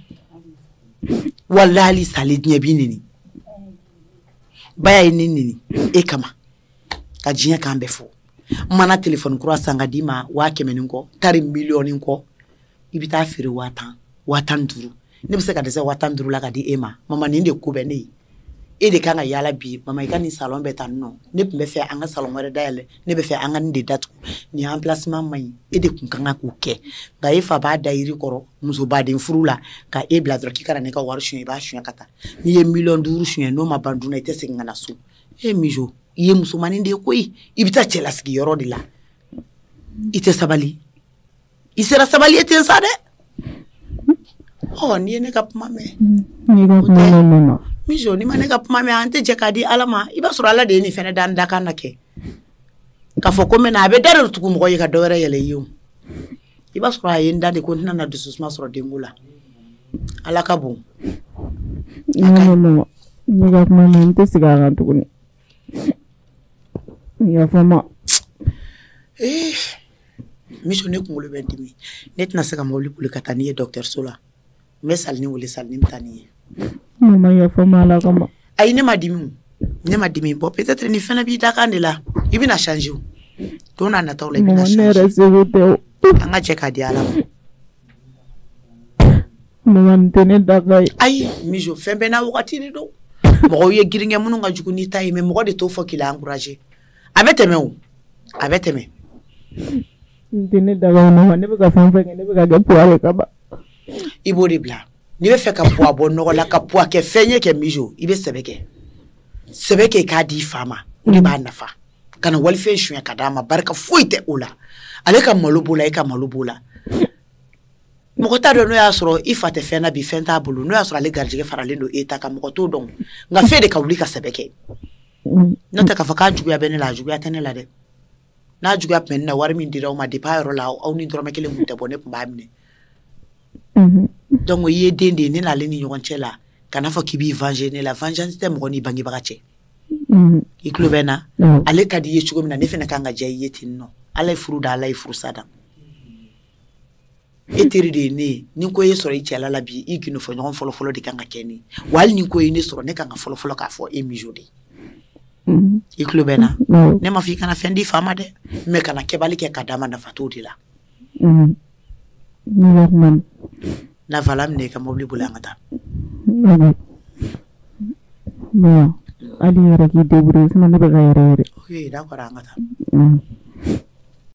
walahi hali sale diɲɛ b'i neni baya ye ne neni e kama ka diɲɛ kan bɛɛ fɔ mana téléphone kura san ka d'i ma 100 kɔ tari miliyɔni kɔ i bɛ taa feere 10,000 15,000 ne bɛ se ka dɛsɛ 15,000 la ka di e ma mama nin de ko bɛ ne ye e de kan ka yala bi mama i ka nin salon bɛ tan nɔ ne tun bɛ fɛ an ka salon wɛrɛ dayɛlɛ ne bɛ fɛ an ka nin de datugu nin emplacement man ɲi e de kun kan ka k'o kɛ nka e fa b'a da yiri kɔrɔ muso baden furu la ka e bila dɔrɔn k'i ka na ne ka wari suɲɛ i b'a suɲɛ ka taa n'i ye 5,000,000 suɲɛ n'o ma ban dun na i tɛ segin ka na so e Mijo i ye musomanin de ye koyi i bɛ taa cɛlasigi yɔrɔ de la i tɛ sabali i sera sabali ye ten sa dɛ n'i ye ne ka kuma mɛn Mijo ni ma ne ka kuma mɛn an tɛ jɛ k'a di ala ma i b'a sɔrɔ ala de ye nin fɛnɛ da n da kan na kɛ k'a fɔ ko mɛ na a bɛ da de tugu mɔgɔ ye ka dɔ wɛrɛ yɛlɛ i ye o i b'a sɔrɔ a ye n da de ko n tɛna dususuma sɔrɔ denko la ala ka bon ne ka kuma mɛn n tɛ segin a kan tuguni yafa ma Mijo ne kunkolo bɛ dimi ne tɛna se ka mobili boli ka taa n'i ye dɔgɔtɔrɔso la n bɛ Salini wele Salini bɛ taa n'i ye mama yafa ma ala kama ayi ne ma dimi bon peut-être ni fɛnɛ b'i da kan de la i bɛna changer o don n'a nataw la i bɛna changer ne yɛrɛ seko tɛ o an ka jɛ k'a di ala ma mama nin tɛ ne da kan ye ayi Mijo fɛn bɛɛ n'a wagati de don mɔgɔw ye girinkɛ minnu ka jugu n'i ta ye mais mɔgɔ de t'o fɔ k'i la encourager a bɛ tɛmɛ o a bɛ tɛmɛ n tɛ ne da kan mama ne bɛ ka fɛn fɛn kɛ ne bɛ ka kɛ poids de kama i b'o de bila n'i bɛ fɛ ka poids bɔ nɔgɔ la ka poids kɛ fɛn ye kɛ Mijo i bɛ sɛbɛ kɛ k'a di i fa ma o de b'a nafa ka na walifɛn suɲɛ ka d'a ma barika foyi tɛ o la ale ka malo b'o la e ka malo b'o la mɔgɔ t'a dɔn n'o y'a sɔrɔ i fa tɛ fɛn na bi fɛn t'a bolo n'o y'a sɔrɔ ale garijɛgɛ faralen don e ta kan mɔgɔ t'o dɔn nka fɛn de ka wuli ka sɛbɛ kɛ n'o tɛ k'a fɔ k'a juguya bɛ ne la a juguya tɛ ne la dɛ n'a juguya tun bɛ ne na wari min dira aw ma depuis a yɔrɔ la aw ni dɔrɔmɛ kelen tun tɛ bɔ ne tun b'a minɛ donc i ye den de ye ne n'ale ni ɲɔgɔn cɛ la kana fɔ k'i b'i venger ne la vengeance tɛ mɔgɔ ni bangebaga cɛ i tulo bɛ n na ale ka di i ye cogo min na ne fana kan ka diya i ye ten nɔ ala ye furu da ala ye furusa da e teri de ye ne ye ni ko ye sɔrɔ i cɛla la bi i gindo fɔ ɲɔgɔn fɔlɔfɔlɔ de kan ka kɛ ne wa hali ni ko ye ne sɔrɔ ne kan ka fɔlɔfɔlɔ k'a fɔ e mijo de i tulo bɛ n na ne ma fɔ i kana fɛn di fa ma dɛ mais kana kɛbali kɛ ka d'a ma nafa t'o de la nafa la minɛ i ka mobili boli an ka taa ali yɛrɛ k'i débrouiller sinon ne bɛ ka yɛrɛ yɛrɛ ok d'accord an ka taa